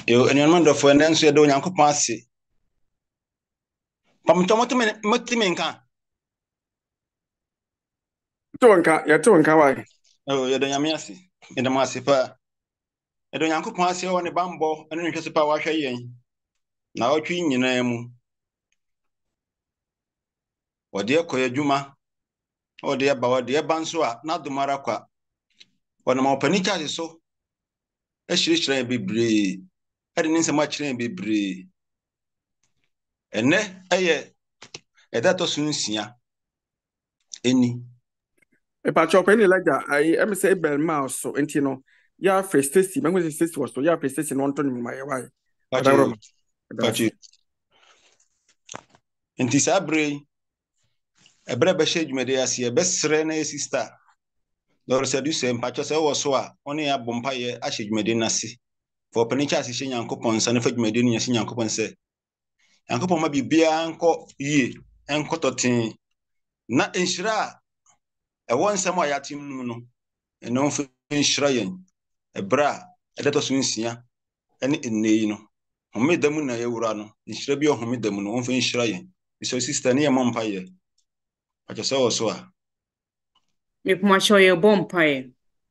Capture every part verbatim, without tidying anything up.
Yo, and your mother for an answer, don't yanko pass. Pam Tomoto Motiminka. Tonka, ya tonka why? Oh, you don't yamiasi. In the massipa. I don't yanko pass you on a bambo and interest power shay. Now, twin your name. Or dear Koya Juma. Or dear Bawa, dear Bansua, not the Maraqua. When I'm opening is so. A shrish be brave. I didn't so much be brave. And ne, aye, a that was soon see any. A patch up any like that. I am say bell mouse so and you know, ya face tasty, when was sister was so ya face tasty one ton in my way. But you, but you. And this abbey. A brebe shade me de ase best rene sister. Lord said you say mpacho se wo so a oni abompa ye ahye dwumede nase. For panicha ase hye Yankopon sa ne fa dwumede no yase Yankopon se. Yankopon ma bibia nko yie, enko toten. Na enhira e won nsem a yatim nu no. Eno mfa enhira yen. E bra e dato so nsia ene enneyi no. Homeda mu na ye wura no. Enhira bi homeda mu no won fa enhira yen. So sister ne ye mompa ye. Pacho se wo so a Me kuma show ye bompae.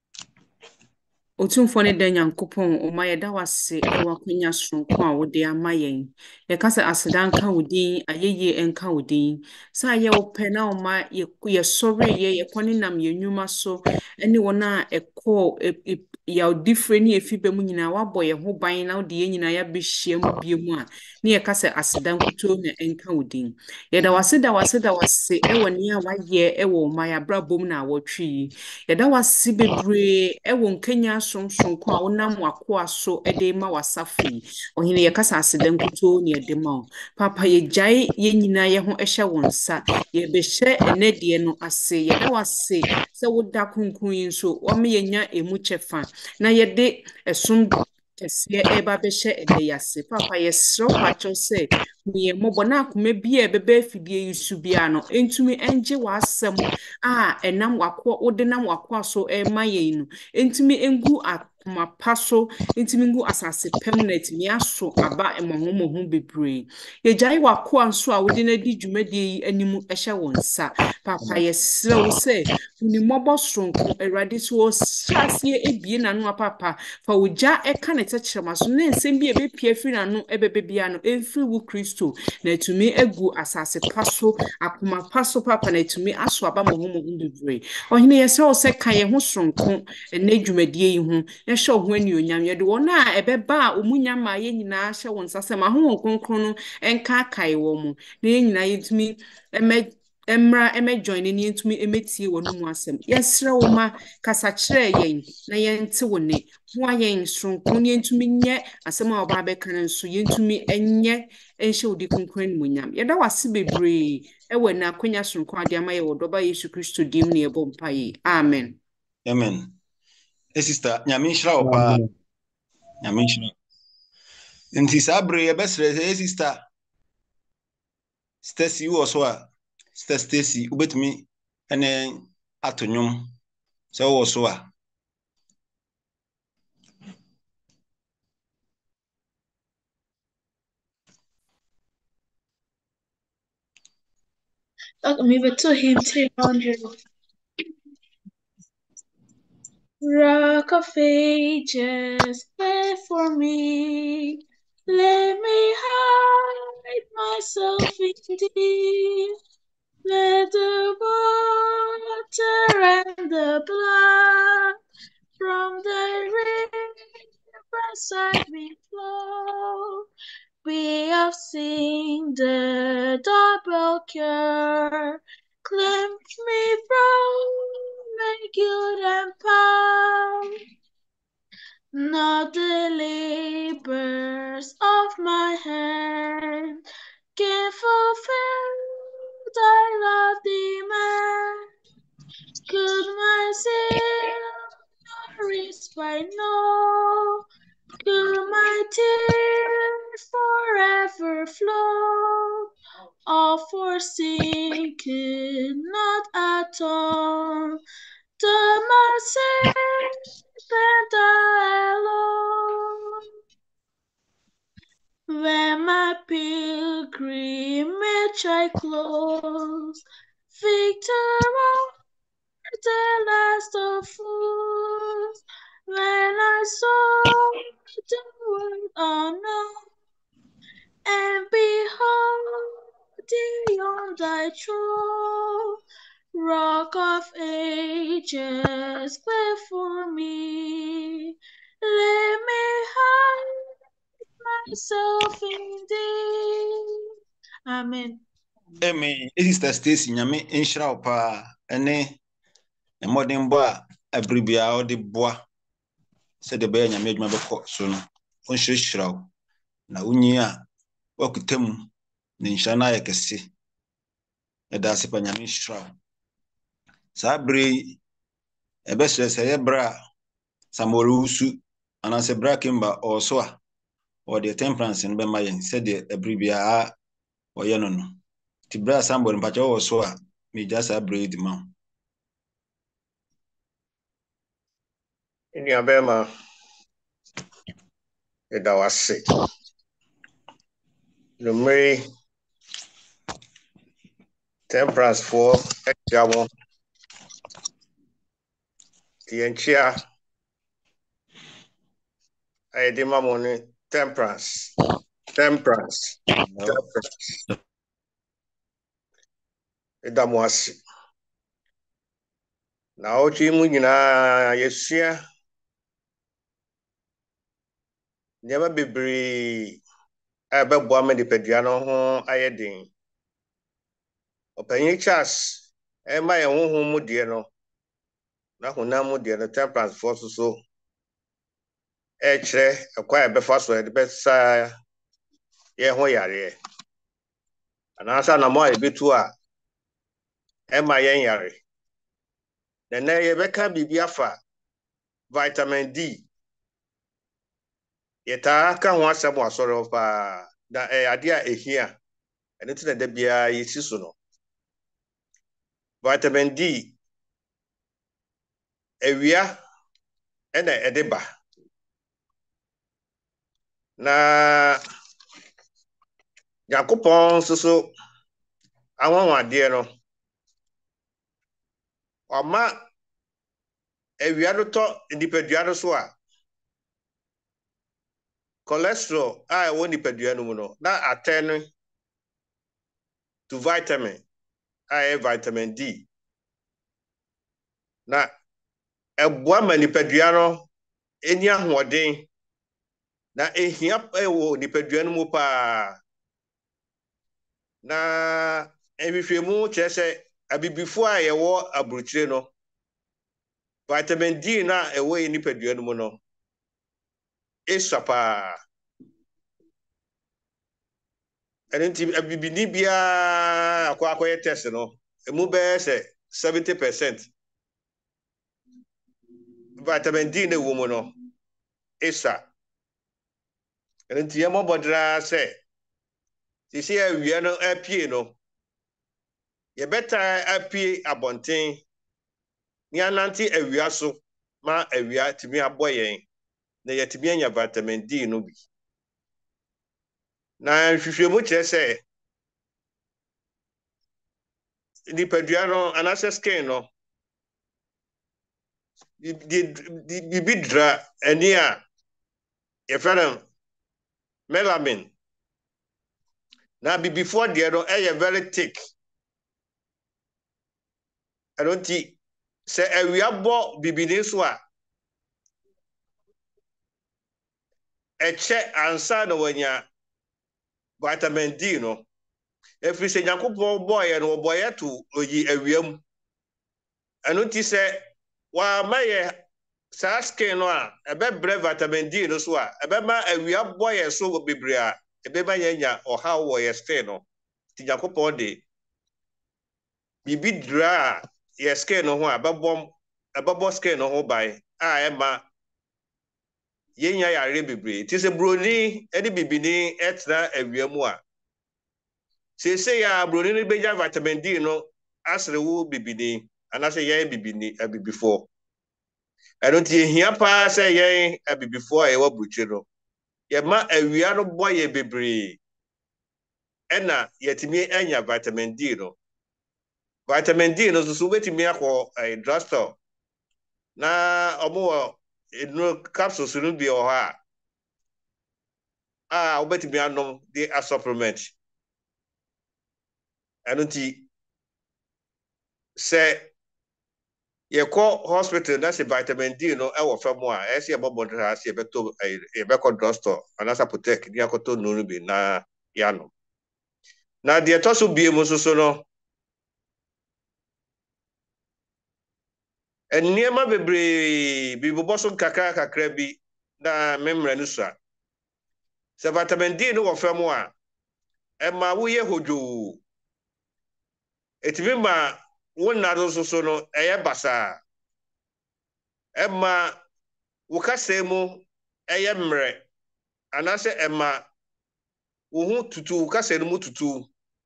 Otumfo ne da Nyankopɔn o ma yɛda wase ɛwɔ akwanya sonko a wode ama yɛn. Yɛka sɛ aseda nka wo din, ayɛyie nka wo din. Sɛ ayɛ wo pɛ na o ma yɛsɔre yɛ yɛkɔ ne nam yɛn nnwuma so ɛne wɔn a ɛkɔ yɛwdifire ne efi bɛ mu nyinaa wabɔ yɛn ho ban na wode yɛn nyinaa yɛabɛhyia mu bie mu a ne yɛka sɛ aseda nkuto na nka wo din. Yɛda wase da wase da wase ɛwɔ nea wayɛ ɛwɔ o ma yɛabrabɔ mu na awɔtwe yi. Yɛda wase bebree ɛwɔ nkanya sonko a wonam wakoa so de ma wasafi ohene yɛkasa aseda nkuto ne yɛde ma wo papa yɛgyae yɛn nyinaa yɛ ho ɛhyɛ wo nsa yɛbɛhyɛ ɛnɛdeɛ no ase yɛda wase sɛ woda kronkron yi nso wɔma yɛnya emu kyɛfa na yɛde ɛsom kɛseɛ ɛba bɛhyɛ ɛdɛ yɛase papa yɛsrɛ pakyɛw sɛ meyɛ mmɔbɔ na akoma bi a ɛbɛbɛ afidie yi so bia no ɛntumi ɛngye w'asɛm a ɛnam wakoa wode nam wakoa so ɛma yɛn no ɛntumi ɛngu akoma pa so ɛntumi ngu asase pɛm na ɛtumi aso aba mmɔhommɔho bebree yɛgyae wakoa nso a wode no di dwumadie yi anim ɛhyɛ wo nsa papa yɛsrɛ wo sɛ wonimmɔbɔ soronko awurade so wɔhyɛ aseɛ ebie n'ano apapa fa wo gya ɛka ne tɛkyerɛma so na nsɛm bi a ɛbɛpia firi n'ano ɛbɛbɛ bia no ɛmfiri wo kristo na ɛtumi agu asase pa so akoma pa so papa na ɛtumi aso aba mmɔhommɔho bebree ɔhene yɛsrɛ wo sɛ ka yɛn ho soronko ɛnɛ dwumadie yi ho yɛhyɛ wo ho anuonyam yɛde wɔn a ɛbɛba a ɔmu nya ma yɛn nyinaa hyɛ wo nsa sɛ ma ho kronkron no ɛnka akae wɔ mu na yɛn nyinaa yɛntumi ɛmɛ Emra eme join ni ntumi emetie wo no mu asem yesre wo ma kasa kyerɛ yɛn na yɛnte wo ne ho ayɛn soronko ne ntumi nyɛ asem a oba bɛka nso yɛntumi enye enhye wo di konkran mu nyam yɛda wase bebree ɛwɔ na akonya soronko ade ama yɛ wo dɔba Yesu Kristo dim ne yɛbɔ mpae amen amen e sister nyame nhyira wo pa nyame nhyira nti sabre yɛbɛsrɛ sɛ sister Stacy wo so a Sister Stacy, ubetumi ene atonyum se wo so a Okay, move to him three hundred. Rock of ages, pray for me. Let me hide myself in thee. Let the water and the blood from the riverside me flow. We have seen the double cure. Cleanse me from my guilt and power. Not the labors of my hand can fulfill thy love demand. Could my zeal nourish by no? Could my tears forever flow? All for sin could not atone. The mercy and I alone. when my pilgrimage I close, victor of the last of fools, when I saw the world unknown, and behold thee on thy throne, Rock of ages, before me, let me hide myself in thee. Amen. Amen. Sister Stacy nyame enhyira wo pa ene emodin bo a abribia o de boa se de be nyame adwuma bekọ so no onhyirhyira wo na unyi a wakutam ne nhyira na ayekese eda ase pa nyame hyira wo sa bre ebe sese ye bra samoro usu ana se bra kimba o so a o de temperance no be mayen se de abribia a oye no no ti bra sambo mpacha o so a me just a bre di ma Ini abema edawase. Numeri temperance for examo. Tienchia ayedima moni temperance. Temperance. no. Temperance. Edamwase. Na ochi mu nyina yesua nyama bebree abɛboa ma nipadua no ho ayɛ den. Ɔpanyin Charles ɛma yɛn honhom mu deɛ no na honam mu deɛ no temperance for so so ɛkyerɛ ɛkwa a ɛbɛfa so ɛde bɛsa yɛn ho yare. Anaasa na mo a ɛbɛtu a ɛma yɛn yare. Na nɛ yɛbɛka biribi afa vitamin D. Yɛtaa ka ho asɛm wɔ asɔre hɔ paa na ɛyɛ ade a ɛhia ɛno nti na da biara yɛsi so no. Vitamin D awia ɛna ɛde ba. Na Nyankopɔn nso so anwanwadeɛ no ɔma awia no tɔ nipadua no so a cholesterol a ɛwɔ nipadua no mu no na atɛn to vitamin a ɛyɛ vitamin D. Na ɛboa ma nipadua no ɛni ahoɔden na ɛhia ɛwɔ nipadua no mu paa. Na ɛhwehwɛmu kyerɛ sɛ abibifo a yɛwɔ aburukyire no vitamin D na ɛwɔ yɛ nipadua no mu no ɛsua paa. Ɛno nti abibini biara akɔ akɔyɛ test no ɛmu bɛyɛ sɛ seventy percent vitamin D na ɛwɔ mu no ɛsua. Ɛno nti yɛmmɔ bɔdraa sɛ sisi awia no apie no yɛbɛta apie abɔnten ni anante awia so ma awia timi abɔ yɛn na yɛtimi anya vitamin D no bi. Na hwehwɛmu kyerɛ sɛ nipadua no anasɛ skin no bibi dra ani a yɛfrɛ no melanin. Na bibifoɔ deɛ no ɛyɛ very thick. Ɛno nti sɛ awia bɔ bibini so a ɛkyɛ ansa na wanya vitamin D no. Ɛfiri sɛ Nyankopɔn bɔɔyɛ no wɔbɔyɛ to oyi awia mu. Ɛno nti sɛ wama yɛ saa skin no a ɛbɛbrɛ vitamin D no so a ɛbɛma awia bɔyɛ so bebree a ɛbɛma yɛnya ɔhaw wɔ yɛ skin no. Nti Nyankopɔn de bibi dra a yɛ skin no ho a ɛbɛbɔ ɛbɛbɔ skin no ho ban a ɛma yɛnya yare bebree. Nti sɛ broni ɛde bibini ɛtena awia mu a sese ya broni no bɛnya vitamin D no asere wo bibini anasɛ yɛn bibini abibifo. Ɛno nti ehia paa sɛ yɛn abibifo a yɛwɔ burukyire no yɛma awia no bɔ yɛ bebree ɛna yɛtumi anya vitamin D no vitamin D no so wobɛtumi akɔ eh, drugstore na ɔmo wɔ no capsules no bi wɔ hɔ a a wobɛtumi anom de a supplement ɛno nti sɛ yɛkɔ hospital na sɛ vitamin D no ɛwɔ fam a ɛsɛ yɛbɔbɔ no ha sɛ yɛbɛtɔ yɛbɛkɔ drugstore anasa apotek ne akɔtɔ no no bi na yɛanom na deɛ ɛtɔ so bie mu nso so no nneɛma bebree bi bobɔ so kakra kakra bi na memmerɛ no sua sɛ vitamin D no wɔ fam a ɛma woyɛ hodwoo ɛtumi ma wo nna no nso so no ɛyɛ basaa ɛma wo kasa mu ɛyɛ mmerɛ anaasɛ ɛma wo ho tutu wo kasa no mu tutu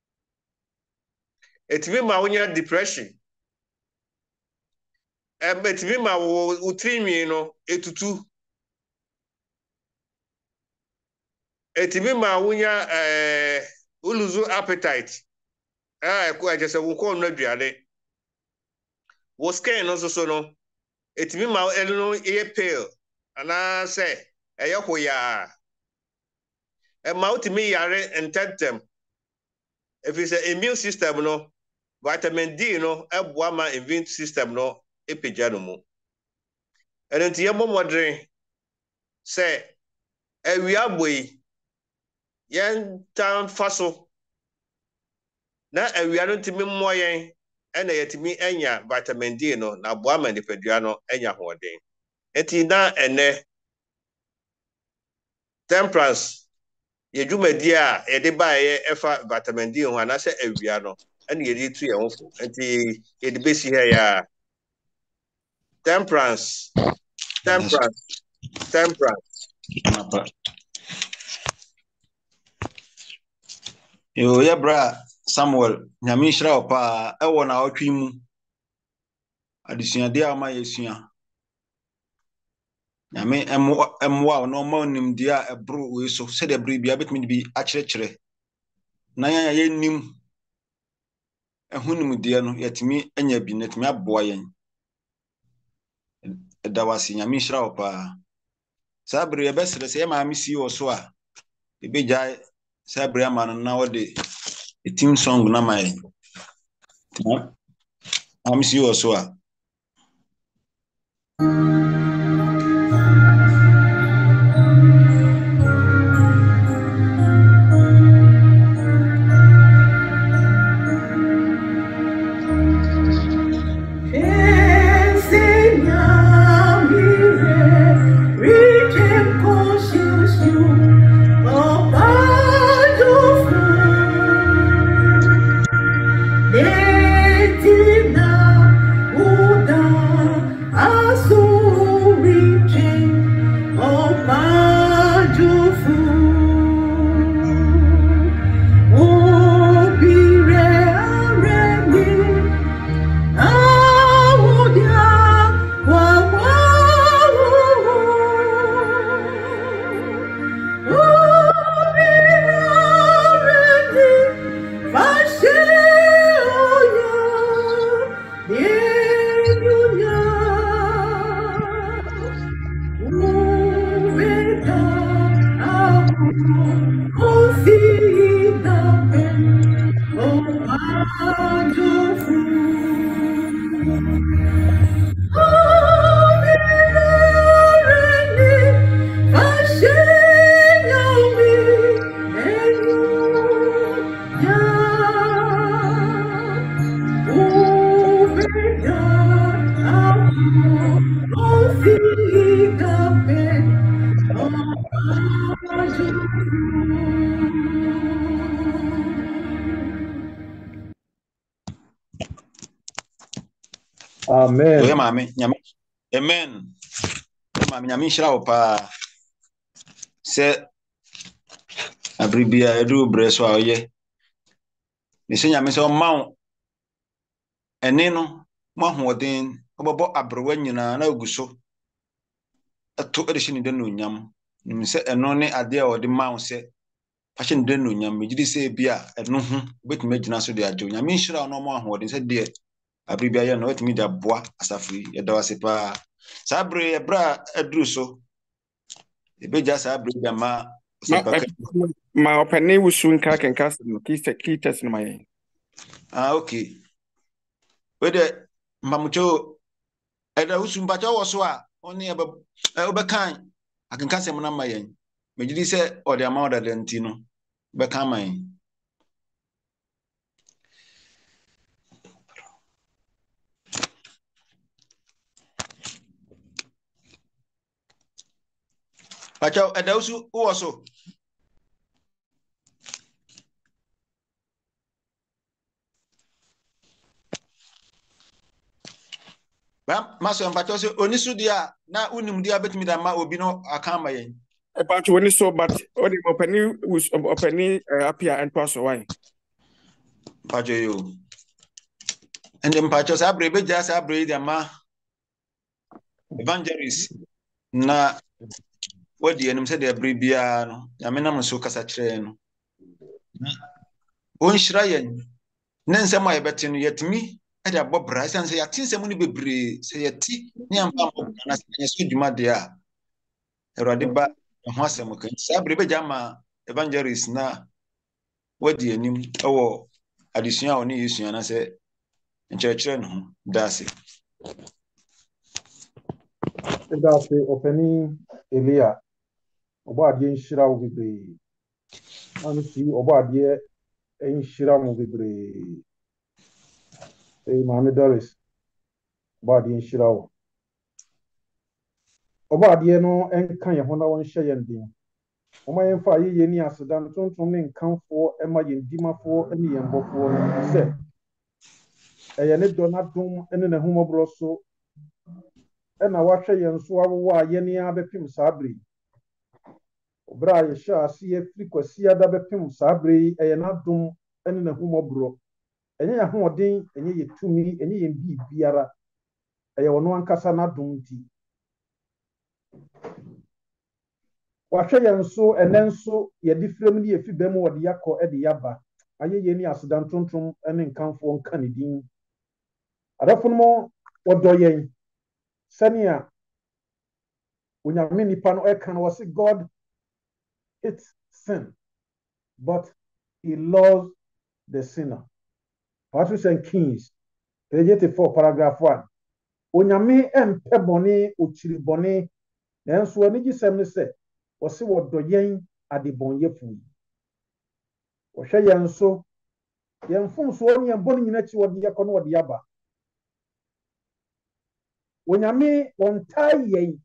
ɛtumi ma wonya depression ɛma ɛtumi ma wo tirinwi no ɛtutu ɛtumi ma wonya ɛɛ wo lose appetite ah ɛkɔ ɛkyɛ sɛ wo kɔn no aduane wo skin no nso so no ɛtumi ma ɛno no ɛyɛ pale anaasɛ ɛyɛ hoyaa ɛma wotumi yare ntɛntɛm ɛfiri sɛ immune system no vitamin D no ɛboa ma immune system no ɛpagya no mu ɛno nti yɛmmɔ mmɔderen sɛ awia bɔ yi yɛntan fa so na awia no ntumi mmɔ yɛn ɛna yɛtumi anya vitamin D no na aboa ma nipadua no anya hoɔden enti na ɛnɛ temperance yɛdwumadi a yɛde baeɛ ɛfa vitamin D ho anaasɛ awia no ɛna yɛde tu yɛn ho fo enti yɛde bɛsi ha yɛ temperance temperance temperance yo yɛ bra Samuel nyame nhyira wo paa ɛwɔ na ɔtwe mu adesuade a ma yɛsua nyame ɛmmoa wo na ɔma nimdeɛ a ɛboro wei so sɛdeɛ bere bia bɛtumi de bi akyerɛkyerɛ na yɛn yɛnim ɛho nimdeɛ no yɛtumi anya bi na yɛtumi aboa yɛn ɛda wase nyame nhyira wo paa saa bere yɛbɛsrɛ sɛ yɛ maame si wɔ so a yɛbɛgyae saa bere ama no na wɔde a team song na my I'm see you so. Amen. Oye mami, nyame. Amen. Mami nyame nhyira wo paa. Se abribia edu breso a oye. Ni se nyame se o mawo. Ene no mo ahoden obobo abrewa nyina na oguso. Ato edehye ni de no nyam. nim se eno ne ade a odi ma wo se fashion de no nyam megidi se bia eno hu betumi agina so de agye nyam nhira no mo ahode se de abribia ye no betumi de aboa asafri ye da wase pa sabre ye bra aduru so ebeja sabre bia ma so paka ma opene wusu nka kenka no key key test no my ah okay we de mamucho eda wusu mpacha wo so a oni e obekan akenka se mo na mayen megidi se ode ama oda denti no bekan man pacha eda wusu wo so ba maso mpacha so onisu dia na unim dia betimi da ma obi no akan mayen about when so but odi opene wusu opene apia and pass why pacha yo ende mpacha sabre beja sabre dia ma evangelist na wadi enim se de abribia no ya menam so kasa kire no on shira yen na nsem a yebeti no yetimi e de abobra san se yatin sem no bebre se yeti ne ampa mbobra na se so dwuma de a erode ba ho asem kan sabre beja ma evangelist na wadi enim ewo adesua oni yesua na se nkyerɛkyerɛ no dase Dase openi Elia obo adie nhyira wo bebre anu si obo adie nhyira wo bebre eh Mame Doris obo adie nhyira wo obo adie no enka ye ho na won hye ye ndin oma ye fa ye ye ni asedan tonton ne nkanfo ema ye ndimafo ne ye mbofo no se eye ne donadum ene ne humobro so ena wahwe ye nso awo a ye ne abepim sabri obra ye sha ase ye firi kwasi ada bepim sabri eye na dum ene ne humobro enye ya hoden enye ye tumi enye ye bi biara eye wono ankasa na dum ti wahwe ye nso ene nso ye difrem ni ye fi bem wo de yakọ e de yaba aye ye ni asedan tontom ene nkanfo nka ne din adafo no wodo yen sania unyame nipa no e kan wo se God hates sin but he loves the sinner. Patrick and Kings page eighty-four paragraph one unyame empe bone ochiri bone nanso ani gisem ne se wo se wodo yen adebonyefo wo hwe yen so yen funso oni yen bone nyina chi wode yakono wode yaba unyame on tie yen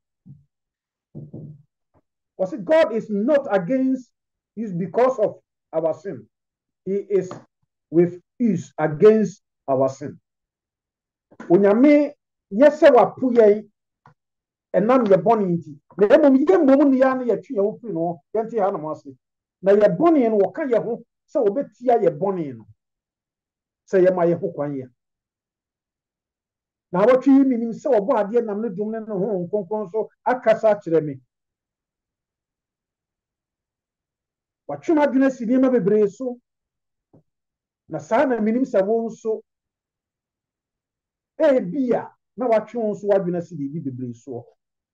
was it God is not against us because of our sin. He is with us against our sin. Unyame yese wapu ye enam ye boni nti. Na emom ye mom ne ya na ye twe ye wo firi no yente ha na mo ase. Na ye boni no wo ka ye ho se obetia ye boni no. Se ye ma ye ho kwan ye. Na wotwe yi minim se obo ade nam ne dum ne no ho nkonkon so akasa kire me. Watwe ma dwena si niema bebre so na saa na minim se wo nso e bia na watwe wo nso wadwena si bi bebre so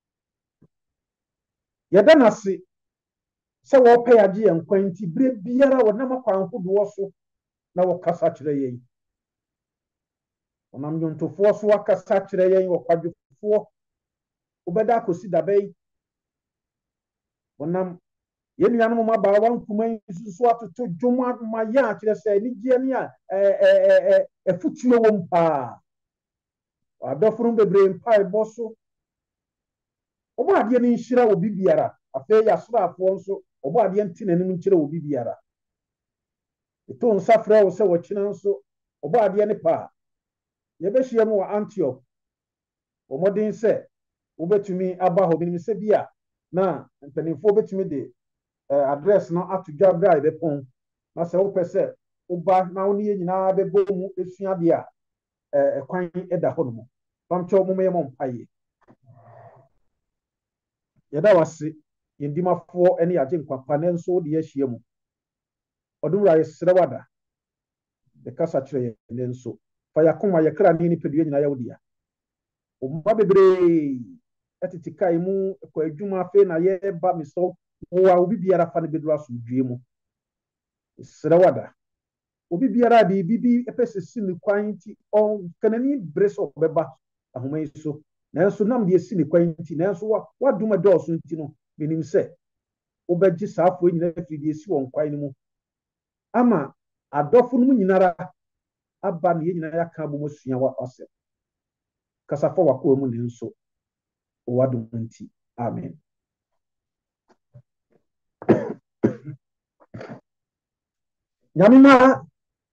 yeda na se se wo pe age ye nkwanti bre biara wo na makwan hodo so na wo kasa kire yen onam yontofo so akasa kire yen wo kwadwefo obeda akosi dabai onam yenu yanu ma ba wan kuma susu atoto dwoma ma ya kire se ni gie ni a eh eh eh efutuo wo mpa adofuru bebre mpa eboso obo ade ni nhira wo bibiara afa ya srafo nso obo ade ntine ni nkyire wo bibiara eto nsafra wo se wo kina nso obo ade ni pa ye be hie mu wa Antwerp omodin se wo betumi aba ho binim se bia na mpanimfo betumi de address no atudwa bra e be pon na se wo pese uba na wo ne nyina be bomu esua de a eh kwan eda ho no pamcho mo me mo mpaye yeda wase yendimafo ene agye nkwapa ne nso de ahyia mu odumra yesere wada de kasa kyerɛ ne nso fa yakoma yakra ne nipadua nyina yawdia omba bebre etiti kai mu kwa adwuma fe na ye ba mi so wo a obi biara fa ne bedura so due mu sere wada obi biara bi bibi epesesi ne kwan ti on kanani breso beba ahoma yi so nanso nam de esi ne kwan ti nanso wa waduma dɔɔso nti no menim sɛ obɛgye saafo nyina firi de esi wɔn kwan mu ama adɔfo no nyinara aba ne nyina yaka bɔ musua wa ɔsɛ kasafo wakɔ mu ne nso wadum nti amen nyamima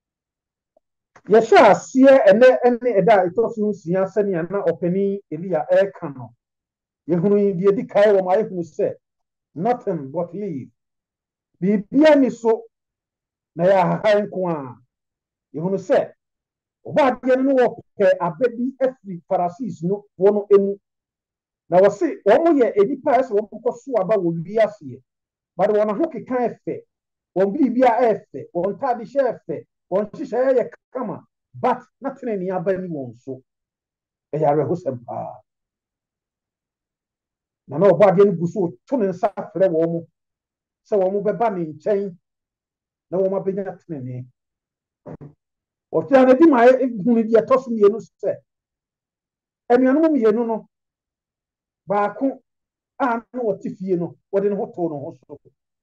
yɛhyɛ aseɛ ɛnɛ ɛne ɛda ɛtɔ so nsia sɛnea na ɔpani Elia ɛka no yɛhunu yi deɛ di kae wɔ ma yɛhunu sɛ nothing but leave biribia ni so na yɛahaha nko a yɛhunu sɛ ɔbaadeɛ no wɔpɛ aba bi afiri Pharisees no wɔ no emu na wɔse wɔn yɛ enipa a ɛsɛ wɔn kɔ so aba wɔ wiaseɛ bade wɔn ho keka ɛfɛ wɔn biribia ɛfɛ wɔn ntaade hyɛ ɛfɛ wɔn hyehyɛ yɛ kama but nothing ni aba ni wɔn so ɛyɛ awerɛhosɛm paa na na ɔbaadeɛ no gu so to ne nsa frɛ wɔn mo sɛ wɔn mo bɛba ne nkyɛn na wɔn abɛnya tenene ɔkyerɛ no di ma ehunu deɛ ɛtɔ so mmienu sɛ anuanom mmienu no baako a na wɔte fie no wɔde ne ho too ne ho so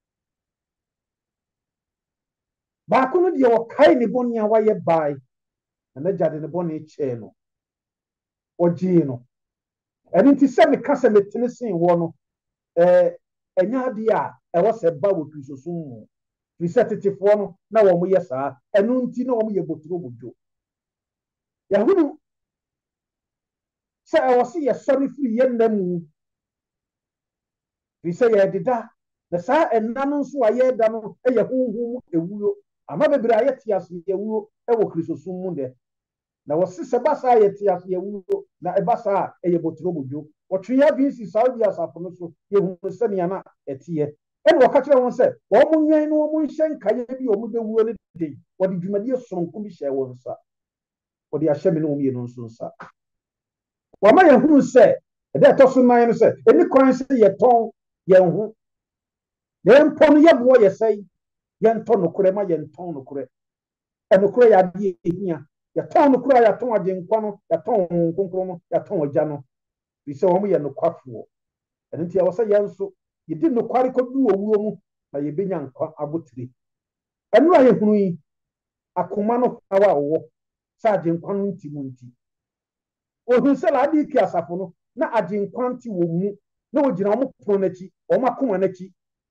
baako no deɛ wɔkae ne bɔne a wayɛ bae na n'agya de ne bɔne kyɛɛ no ɔgyee no ɛno nti sɛ meka sɛ metene sen wɔ no ɛɛ ɛnyɛ adeɛ a ɛwɔ sɛ ba wɔ kristosom mu firi sɛ tetefoɔ no na wɔn yɛ saa ɛno nti na wɔn yɛ botoro bodwo yɛhunu sɛ ɛwɔ sɛ yɛsɔre firi yɛn nna mu firi sɛ yɛdeda na saa ɛnna no nso a yɛda no ɛyɛ honhom ewuo ama bebree a yɛte ase ewuo ɛwɔ kristosom mu dɛ na wɔsi sɛ ba saa yɛte ase ewuo na ɛba saa ɛyɛ botoro bodwo wɔtwe yɛ bi si saa bi asafo no so yɛhunu sɛnea na ɛteɛ ɛna wɔka kyerɛ wɔn sɛ wɔn mo nwan no wɔn mo nhyɛ nkaeɛ bi wɔn bɛwuo ne den wɔde dwumadie sononko bi hyɛ wɔn nsa wɔde ahyɛ me ne wɔn mmienu nso nsa wɔama yɛn hunu sɛ ɛdɛ ɛtɔ so nan no sɛ ɛni kwan sɛ yɛtɔn yɛn ho yɛn mpɔ no yɛboɔ yɛ sɛn yɛntɔ nokorɛ ma yɛntɔn nokorɛ ɛnokorɛ yɛ adeɛ ehia yɛtɔn nokorɛ a yɛtɔn agyenkwa no yɛtɔn nkonkron no yɛtɔn agya no firi sɛ wɔn yɛ nokwafoɔ ɛno nti ɛwɔ sɛ yɛn nso yɛdi nokware kɔdu owuo mu na yɛbɛnya nkwa abotire ɛno a yɛhunu yi akoma no hawa a wɔwɔ sɛ agyenkwa no nti mu nti ohun sɛ laade ki asafo no na agyenkwa nti wɔ mu na wɔgyina wɔn pono n'akyi wɔn akoma n'akyi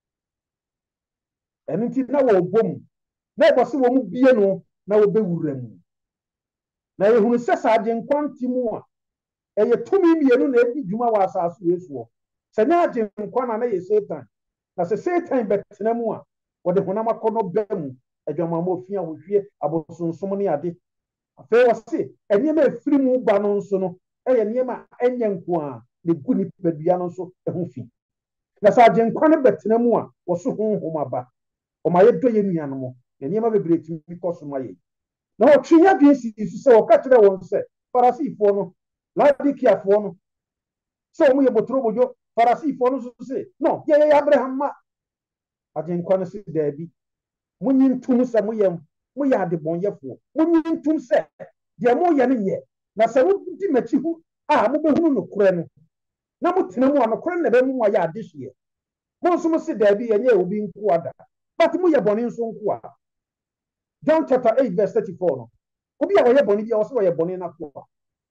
ɛno nti na wɔbɔ mu na ɛbɔ sɛ wɔn bie no na wɔbɛwura mu na yɛhunu sɛ sɛ agyenkwa nti mu a ɛyɛ tumi mmienu na edi dwuma wɔ asase wɔ esuo sɛ ne agyenkwa na na yɛ Satan na sɛ Satan bɛtena mu a wɔde honam akɔnɔ bɛ mu adwamamɔ ofia ahohwie abosonsom ne ade afei wɔse nneɛma efiri mu ba no nso no ɛyɛ nneɛma ɛnyɛ nko a ne gu nipadua no nso ɛho fi na sɛ agyenkwa no bɛtena mu a wɔso honhom aba ɔma yɛdɔ yɛ nuanom na nneɛma bebree tumi kɔ so ma yɛ na wɔtwe yɛ adwene si so sɛ wɔka kyerɛ wɔn sɛ Farisifoɔ no Laodikiafoɔ no sɛ wɔn yɛ botoro bodwo Farisifoɔ no nso se no yɛyɛ Abraham ma agyenkwa no se daabi munyi ntum sɛ moyɛ moyɛ adebɔnyɛfoɔ munyi ntum sɛ deɛ moyɛ no nyɛ na sɛ modi m'akyi hu a mobɛhunu nokorɛ no na motena mu a nokorɛ na ɛbɛmu mu ayɛ adehyeɛ mo nso mo se daabi yɛnyɛ obi nko ada but moyɛ bɔne nso nko a John chapter eight verse thirty-four no obi a wɔyɛ bɔne bi a wɔsɛ wɔyɛ bɔne nako a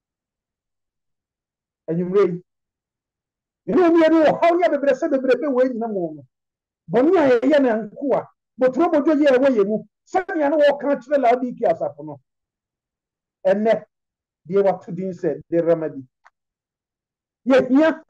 anwummerɛ yi ne omienu wɔ haw ne bebree sɛ bebree bɛ wɔ nyina mu no bɔne a yɛyɛ na nko a botoro bodwo yɛ ɛwɔ yɛ mu sɛnea no wɔka kyerɛ Laodiki asafo no ɛnɛ deɛ wato din sɛ de ramadi yɛhia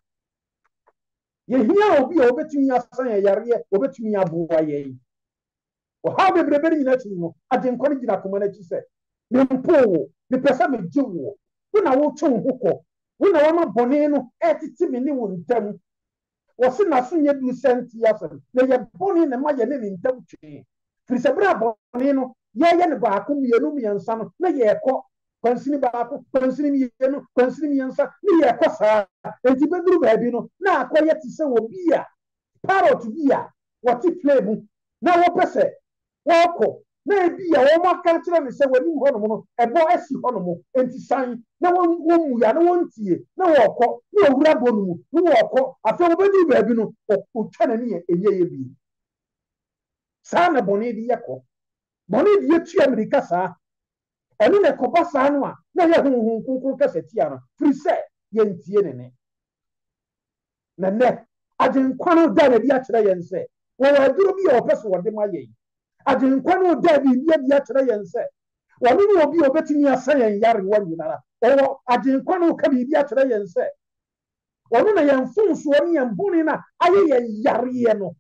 yɛhia obi a wɔbɛtumi asan yɛ yareɛ wɔbɛtumi aboa yɛn ɔhaw bebree bɛ ne nyina akyi no agyenkwa no gyina akoma n'akyi sɛ mempo wo mepɛ sɛ megye wo wo na wotwe wo ho kɔ wo na wɔma bɔne no ɛtete me ne wo ntam was na so ye du sent yasem na ye boni ne ma ye ne ntam twe firi se bra boni no ye ye ne ba ko mienu miensa no na ye kɔ kwansini ba ko kwansini mienu kwansini miensa ni ye kɔ saa enti beduru ba bi no na akɔ ye ti se wo bi a parrot bi a what play mu na wo pese wo kɔ na bi a wo maka kyerɛ ne sɛ wani hɔ no no ɛbɔ asi hɔ no mo enti san na wo wo mu ya na wo ntie na wo kɔ na owura bɔ no mu na wo kɔ afɛ wo bedi ba bi no o twa na ne ye enye ye bi saa na bɔne di yɛkɔ bɔne di yɛtu amerika saa ɛno na ɛkɔba saa no a na yɛ honhom kronkron kasa tia no firi sɛ yɛntie ne ne na nnɛ agyenkwa no da na di akyerɛ yɛn sɛ wɔwɔ aduro bi a wɔpɛ so wɔde ma yɛn agyenkwa no da bi bi di akyerɛ yɛn sɛ wɔno ne obi a obɛtumi asa yɛn yarewa nyinara ɔwɔ agyenkwa no ka biribi akyerɛ yɛn sɛ wɔno na yɛn mfonsoɔ ne yɛn bɔne no ayɛ yɛn yareɛ no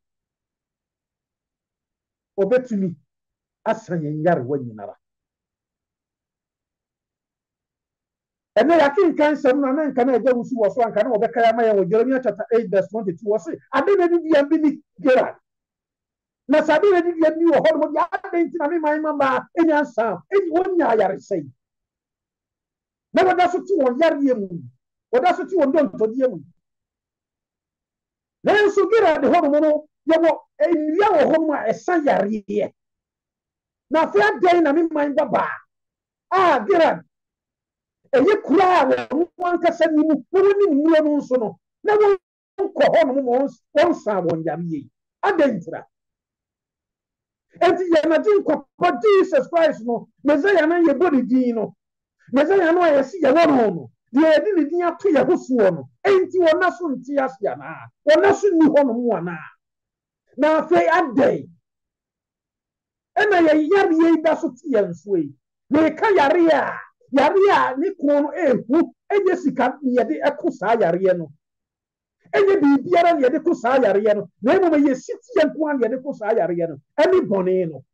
obetumi asa yɛn yarewa nyinara ɛnɛ yɛakenkan nsɛm no na nka na agya wusu wɔ so anka na wɔbɛka yɛ ama yɛn wɔ Jeremia chapter eight verse twenty-two wɔ se ade na didi yɛn bi ni Gerard na sɛ ade na didi yɛn bi wɔ hɔ no deɛ ade nti na me man mama ɛnya nsa ɛnyi wɔnya ayaresa yi na wɔda so te wɔn yareɛ mu wɔda so te wɔn dɔntɔdeɛ mu nanso Gerard hɔ no no yɛwɔ nnua wɔ hɔ no a ɛsa yareɛ na afei adɛn na me man baba a Gerard ɛyɛ kura a wɔn ankasa ni mu na wɔn ni mmua no nso no na wɔn kɔ hɔ no mo wɔn sa wɔn yareɛ yi adɛn ntira enti yɛn agye nkɔpɔ Jesus Christ no Messiah na yɛ bɔ ne din no Messiah no a yɛsi yɛ wɔ no no deɛ yɛde ne din ato yɛ ho soɔ no enti wɔn na so nte ase anaa wɔn na so ni hɔ no mu anaa na afei adɛn ɛna yɛ yareɛ yi da so te yɛn so yi na yɛka yareɛ a yareɛ a ne kɔn no ehu ɛnyɛ sika yɛde ɛko saa yareɛ no ɛnyɛ biribiara na yɛde ko saa yareɛ no na mmom yɛ si te yɛn ko a yɛde ko saa yareɛ no ɛne bɔne no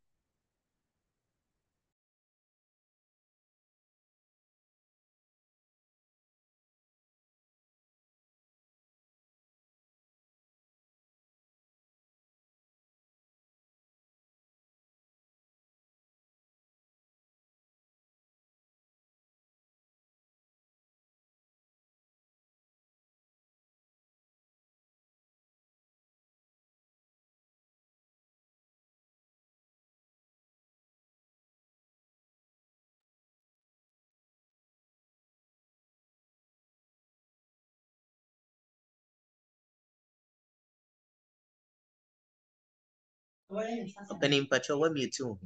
Opening patrol, what me too.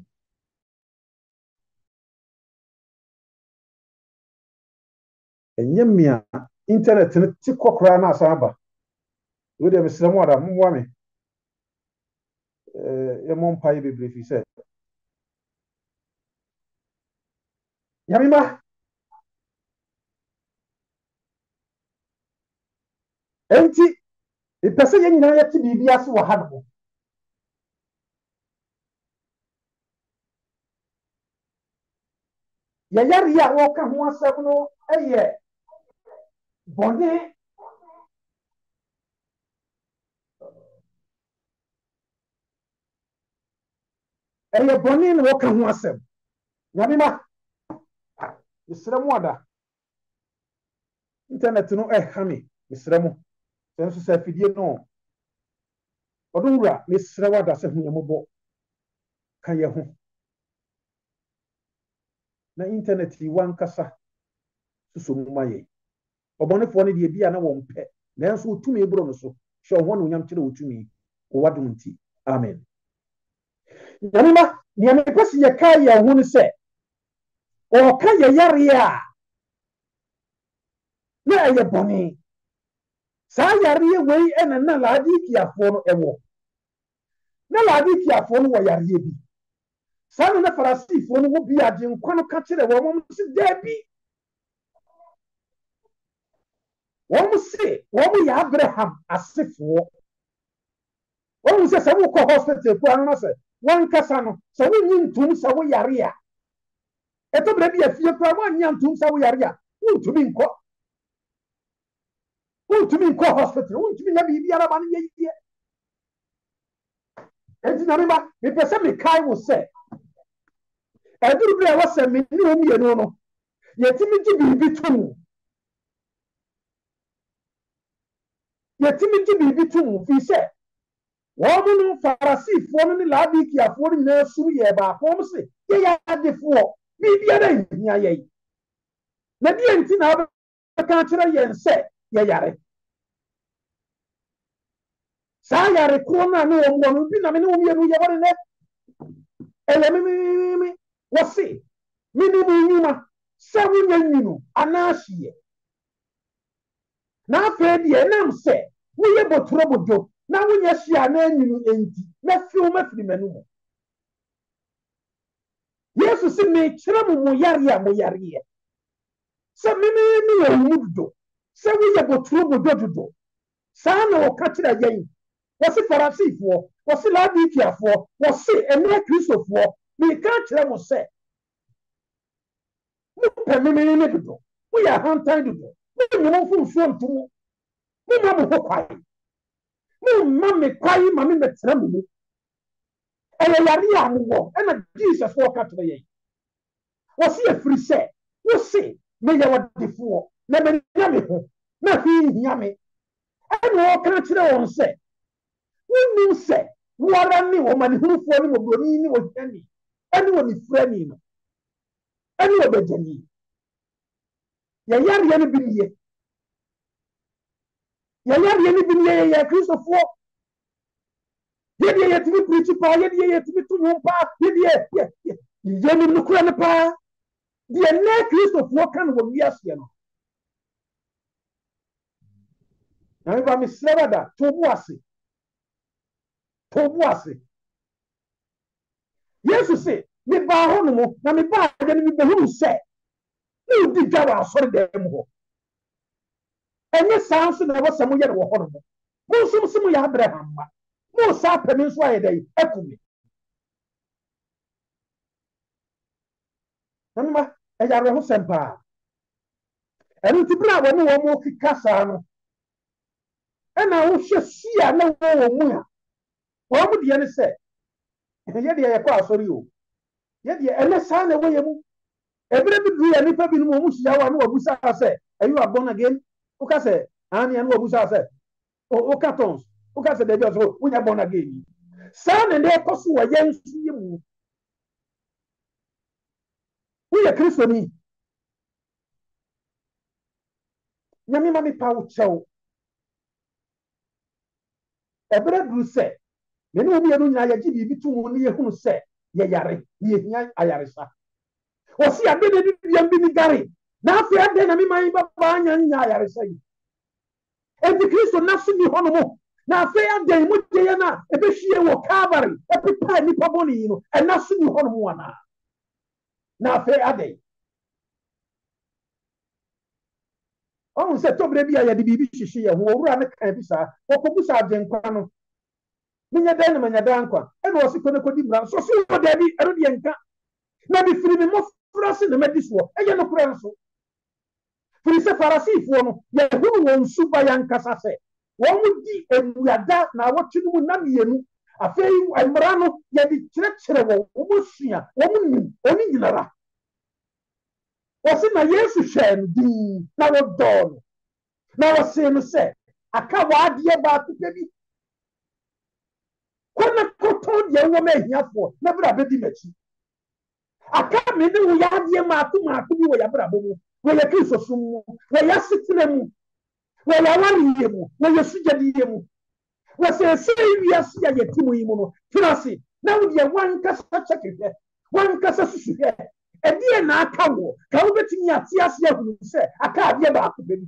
ɛnyɛ mmea internet no ti kɔkora na asa aba wo de mesrɛ mu ada mmoa me eh yɛmɔ mpaeɛ bebree fi sɛ yamima enti ipɛ sɛ yɛn nyinaa yɛte biribi ase wɔ ha no yɛyare a wɔka ho asɛm no ɛyɛ bɔne ɛyɛ bɔne na wɔka ho asɛm yamima mesrɛ mu ada internet no ɛha me mesrɛ mu sɛ nso sɛ afidie no ɔdo wura mesrɛ wo ada sɛ ho yɛmɔbɔ ka yɛ ho na internet yi wankasa suso mu ma yɛ ɔbɔnefoɔ no deɛ bia na wɔn pɛ nanso wotumi boro no so hyɛ ɔhɔ no onyam kyerɛ wotumi wɔwadom nti amen yamima nea mepɛ sɛ yɛka yɛ ho no sɛ ɔka yɛ yareɛ a na ɛyɛ bɔne saa yareɛ wei ɛna na Laodikiafoɔ no ɛwɔ na Laodikiafoɔ no wɔ yareɛ bi saa no na Farisifoɔ no wɔ bi agyenkwa no ka kyerɛ wɔn wɔn se daabi wɔn se wɔn yɛ Abraham asefoɔ wɔn sɛ sɛ wokɔ hospital kura no na sɛ wɔn kasa no sɛ wonyi ntom sɛ wo yare a ɛtɔ bere bi afie kura wɔn anya ntom sɛ wo yare a wontumi nkɔ to me call hospital, won't you be be a man ye? And you remember, if a semi kai will say, I do believe I was a minimum, you know, yet me be two. Yet me be two, he said. Woman, Pharisee, forming the Labiki, affording their Suya by Homsey, they had the four, be the other, yea. Maybe anything out of country and said, yea. Saya corner no one be na me no me no ye wore net ele me me me wose me ni mu nyuma se wunya nyinu anahie na afa de enam se wo ye botoro bodo na wunya hia na nyinu enti na fiu ma firi manu mu Yesu se me kire mu mu yare a mu yare ye se me me me wo mu do se wo ye botoro bodo do sa na o ka kire yen what's it Pharisee for? What's it Labikia for? What's it a mere Christo for? We can't tell them say. No permanent. We are hunting to do. We move from front to we mamma quiet. No mammy quiet, mammy, but tremble. And a Yaria war, and a Jesus walk out to the end. Was he a free set? We'll see. May I what before? Never yummy. Nothing yummy. And walk out to the one set. Who say, what I knew woman who for him of Bonini was any, anyone is friendly. Anyone but Jenny. Yaya Yanni been here. Yaya Yanni been here, ya Christopher. Yet yet to be preaching power, yet yet to be to your pa, yet yet, yet, Yanni Lucrana pa. The next Christopher can will be as you know. Now, if I'm a slave that, to was it. Tobuase. Yes, say, me ba hono, na me ba de me be hu say. No di gawa so de dem ho. Enye sans na wo samu ye wo hono. Mo sum sum ya Abraham ma. Mo sa pemi so aye dai ekumi. Namba e ya ho sempa. Enu ti bra wo ne wo mo kikasa no. E na wo hwe sia na wo wo mu ya. What would you say? Yet, I call sorry you. Yet, and let's sign away. Every degree, and if I've been Musia, and Wabusa say, are you born again? Oka say, Annie and Wabusa say, O Catons, Oka said, they just we are born again. Son and their costu are young. We are Christian. Yami Mammy Pow Chow. Every degree say, me no be anu nya ya gi bibi tu mu ne ehunu se ye yare ye hia ayaresa o si ade de bi am bi ni gare na afi ade na mi man ba ba nya nya ayaresa yi e di Kristo na so ni hono mo na afi ade mu de ye na e be hwie wo Calvary e pepa ni pa boni yi no e na so ni hono mo ana na afi ade on se to bre bi ya de bibi hihye ye ho owura ne kan bi sa o ko bu sa agenkwa no Minya dan manya dan kwa e no se kone kodi bra so so wo da bi e no de nka na bi firi me mo frase na mediswo e ye no kura nso firi se Pharisee fo no ye hunu won suba yankasa se won di emuada na wotwe mu na mienu afei amra no ye di kire kire wo wo sua wo mu oni nyinara wo se na Yesu hwen di na wo don na wo se no se aka wa ade ba ku bi Kona koton ye wo me hiafo na bra be di machi aka me ne wo ya de ma to ma to bi wo ya bra bo mu wo ya Kristo sum mu wo ya sitire mu wo ya wani ye mu wo ya sujadi ye mu wo se se wi ase ya ye timu yi mu no firasi na wo de wan kasa chekete wan kasa susu he e die na aka wo ka wo betimi ati ase ahunu se aka ade ba ko be bi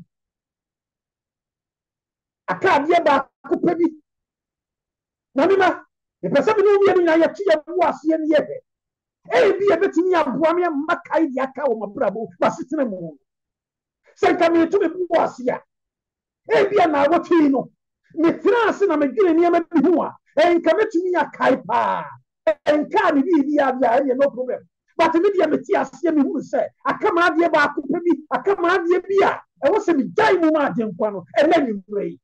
aka ade ba ko pe bi Namima, the person who is in a tea was in yet. Eh, be a bit in your Buamia Makai Yaka or Mabrabo, was sitting a moon. Say, come here to the Boasia. Eh, be an hour to you. Mitras and I'm a giving him a bua, and come to me a kaipa. And can't be the idea, no problem. But the media Matias who said, I come out here back to me, I come out here beer. e wo se mi dai mu ma agenkwa no e na nyimrei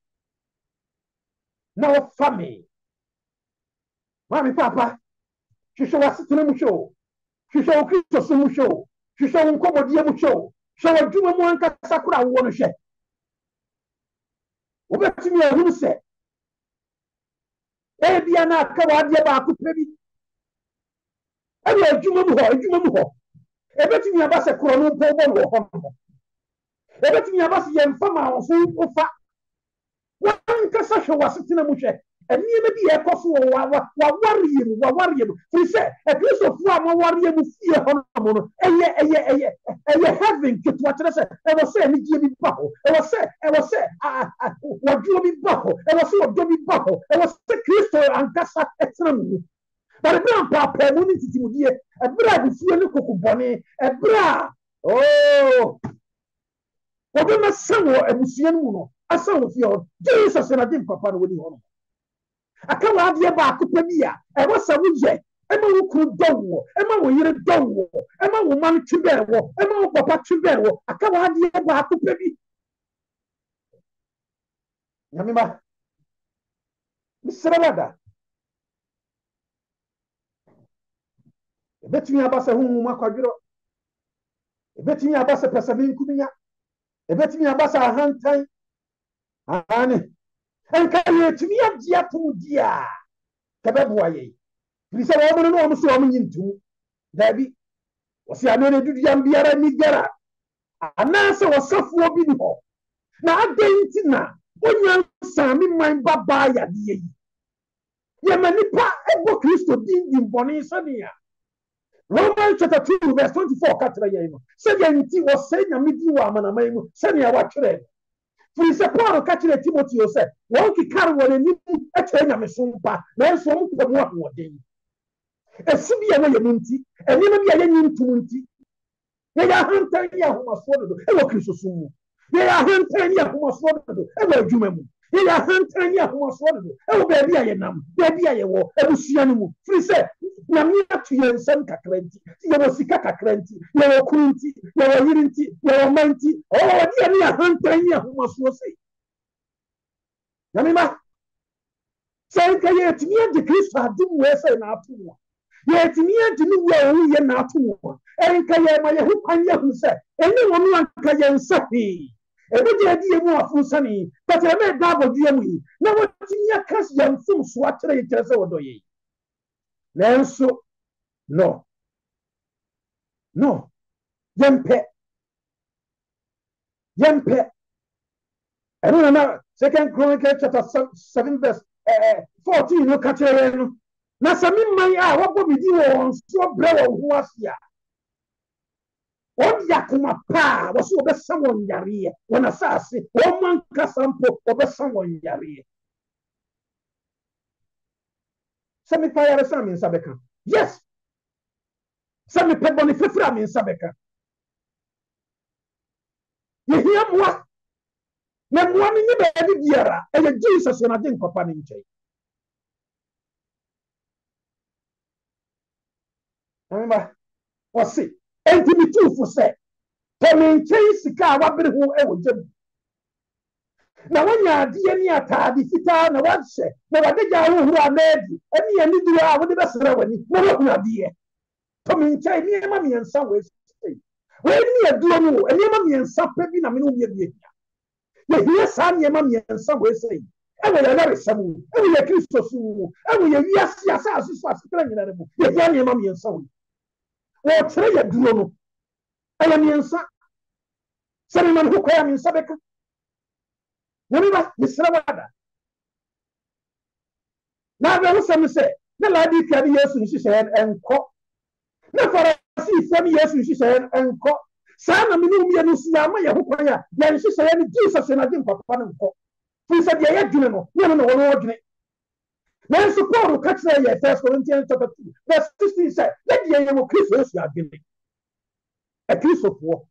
na wo fa me mami papa hwehwɛ w'asetena mu show hwehwɛ wo Kristo so mu show hwehwɛ wo nkɔmmɔdeɛ mu show hwɛ w'adwuma mu ankasa kora wo no hwɛ wobɛtumi ahunu sɛ ebia na aka w'adeɛ baako pɛ bi ɛne adwuma mu hɔ adwuma mu hɔ ebɛtumi aba sɛ korɔ no mpo bɔ no wɔ hɔ no ebɛtumi aba sɛ yɛmfa ma wo so wofa wankasa hwɛ w'asetena mu hwɛ nneɛma bi yɛ kɔ so wɔ wawareɛ mu wawareɛ mu firi sɛ akristofoɔ a wɔwareɛ mu fie hɔ no no ɛyɛ ɛyɛ ɛyɛ ɛyɛ heaven ketewa kyerɛ sɛ ɛwɔ sɛ anigyeɛ bi ba hɔ ɛwɔ sɛ ɛwɔ sɛ wɔdwoɔ bi ba hɔ ɛwɔ sɛ wɔdɔ bi ba hɔ ɛwɔ sɛ kristo ankasa ɛtena mu mu bɛre berɛ a mpaapaa mu ne ntitimudie ɛberɛ a abufuo ne kokobɔne ɛberɛ a oo wɔbɛmɛsa wɔ abusua no mu no asa wɔ fie hɔ jesus na de mpapa no wɔni hɔ no aka w'adeɛ baako pɛ bi a ɛwɔ sɛ woyɛ ɛma wo kuru dɔ wo ɛma wo yere dɔ wo ɛma wo ma no twe bɛn wɔ ɛma wo papa twe bɛn wɔ aka w'adeɛ baako pɛ bi nyame ba mesrɛ wada ɛbɛtumi aba sɛ honhom akwadwerɛ ɛbɛtumi aba sɛ pɛ sɛ menkuminya ɛbɛtumi aba sɛ ahantan ane enka yɛtumi agye atom di a kɛbɛboa yɛn firi sɛ wɔn no na wɔn so wɔn nyintum daabi wɔsi ano ne duduam biara ni gara anaasɛ wɔsafoɔ bi ni hɔ na adan nti na onyaa nsaami man babaa yadeɛ yi yɛma nipa ɛbɔ kristo din di mbɔne sɛnea Romans chapter two verse twenty-four ka kyerɛ yɛn no sɛdeɛ nti wɔsɛe nyame din wɔ amanaman mu sɛnea wɔatwerɛ firi sɛ Paul ka kyerɛ Timoteo sɛ wɔn kekare wɔ n'anim ɛkyerɛ nyamesom mpa nanso wɔn mpɛ mu ahoɔden ɛsi bi a wɔyɛ no nti nneɛma bi a yɛnyi ntom nti yɛyɛ ahantan ne ahomasoɔ dodo ɛwɔ kristo som mu yɛyɛ ahantan ne ahomasoɔ dodo ɛwɔ adwuma mu yɛyɛ ahantan ne ahomasoɔ dodo ɛwɔ baabi a yɛnam baabi a yɛwɔ abusua no mu firi sɛ nyame ato yɛn nsɛm kakra nti yɛwɔ sika kakra nti yɛwɔ kuru nti yɛwɔ yere nti yɛwɔ ma nti ɔwɔdeɛ ne ahantan ne ahomasoɔ sei nyame ma sɛ nka yɛtumi agye kristo ade mu ɛ sɛ naato mu a yɛtumi agye ne wu a ɔwu yɛ naato mu a ɛnka yɛma yɛho kwan yɛhu sɛ ɛne wɔ no anka yɛnsa hwee ɛbɛgye adi yɛ mu afo sane but ɛmɛ ɛda abɔdua mu yi na wɔtumi aka yɛmfom so akyerɛ yɛ kyerɛ sɛ wɔdɔ yɛi nanso no no yɛmpɛ yɛmpɛ ɛno na na second chronicle chapter seven verse fourteen no ka kyerɛ no na sɛ me man a wɔbɔ me din wɔ wɔn so brɛ wɔn ho ase a wɔde akoma paa wɔso wɔbɛsa wɔn yareɛ wɔn asase wɔn man kasa mpo wɔbɛsa wɔn yareɛ sɛ mepa yare sɛ me nsa bɛka yes sɛ mepɛ bɔne fɛfiri a me nsa bɛka yɛhia mmoa na mmoa no nye baabi biara ɛyɛ jesus na de nkɔpa ne nkyɛn amema ɔse enti metuufo sɛ tɔ me nkyɛn sika a wabere ho ɛwɔ gya mu na wonya adeɛ ne ataade fitaa na wahyɛ na wade gya ahohoro anaadi ɛne yɛ niduro a wode bɛsrɛ w'ani na woahu adeɛ tɔ me nkyɛn nneɛma mmiɛnsa wɔ asei wei ne yɛduro no wo nneɛma mmiɛnsa pɛ bi na me ne wo yɛhia yɛhia saa nneɛma mmiɛnsa wɔ asei ɛwɔ yɛ yaresɛm mu ɛwɔ yɛ kristo so mu ɛwɔ yɛ wiase asase so asetena nyina no mu yɛhia nneɛma mmiɛnsa wɔ wɔkyerɛ yɛ duro no ɛyɛ mmiɛnsa sɛ mema ne ho kɔɛ a me nsa bɛka Woniba misra wada na be wo sam se na ladi ka ni Yesu nhihye enko na farasi fo ni Yesu nhihye enko saa na menu mi enu sia ma ye ho kwan ya ya nhihye ni Jesus na de papa ne nko fi se de ye dwene no ne no wo no dwene na nso Paul ka kyerɛ ye First Corinthians chapter two verse sixteen say na de ye wo Kristo Yesu adwene e Kristo fo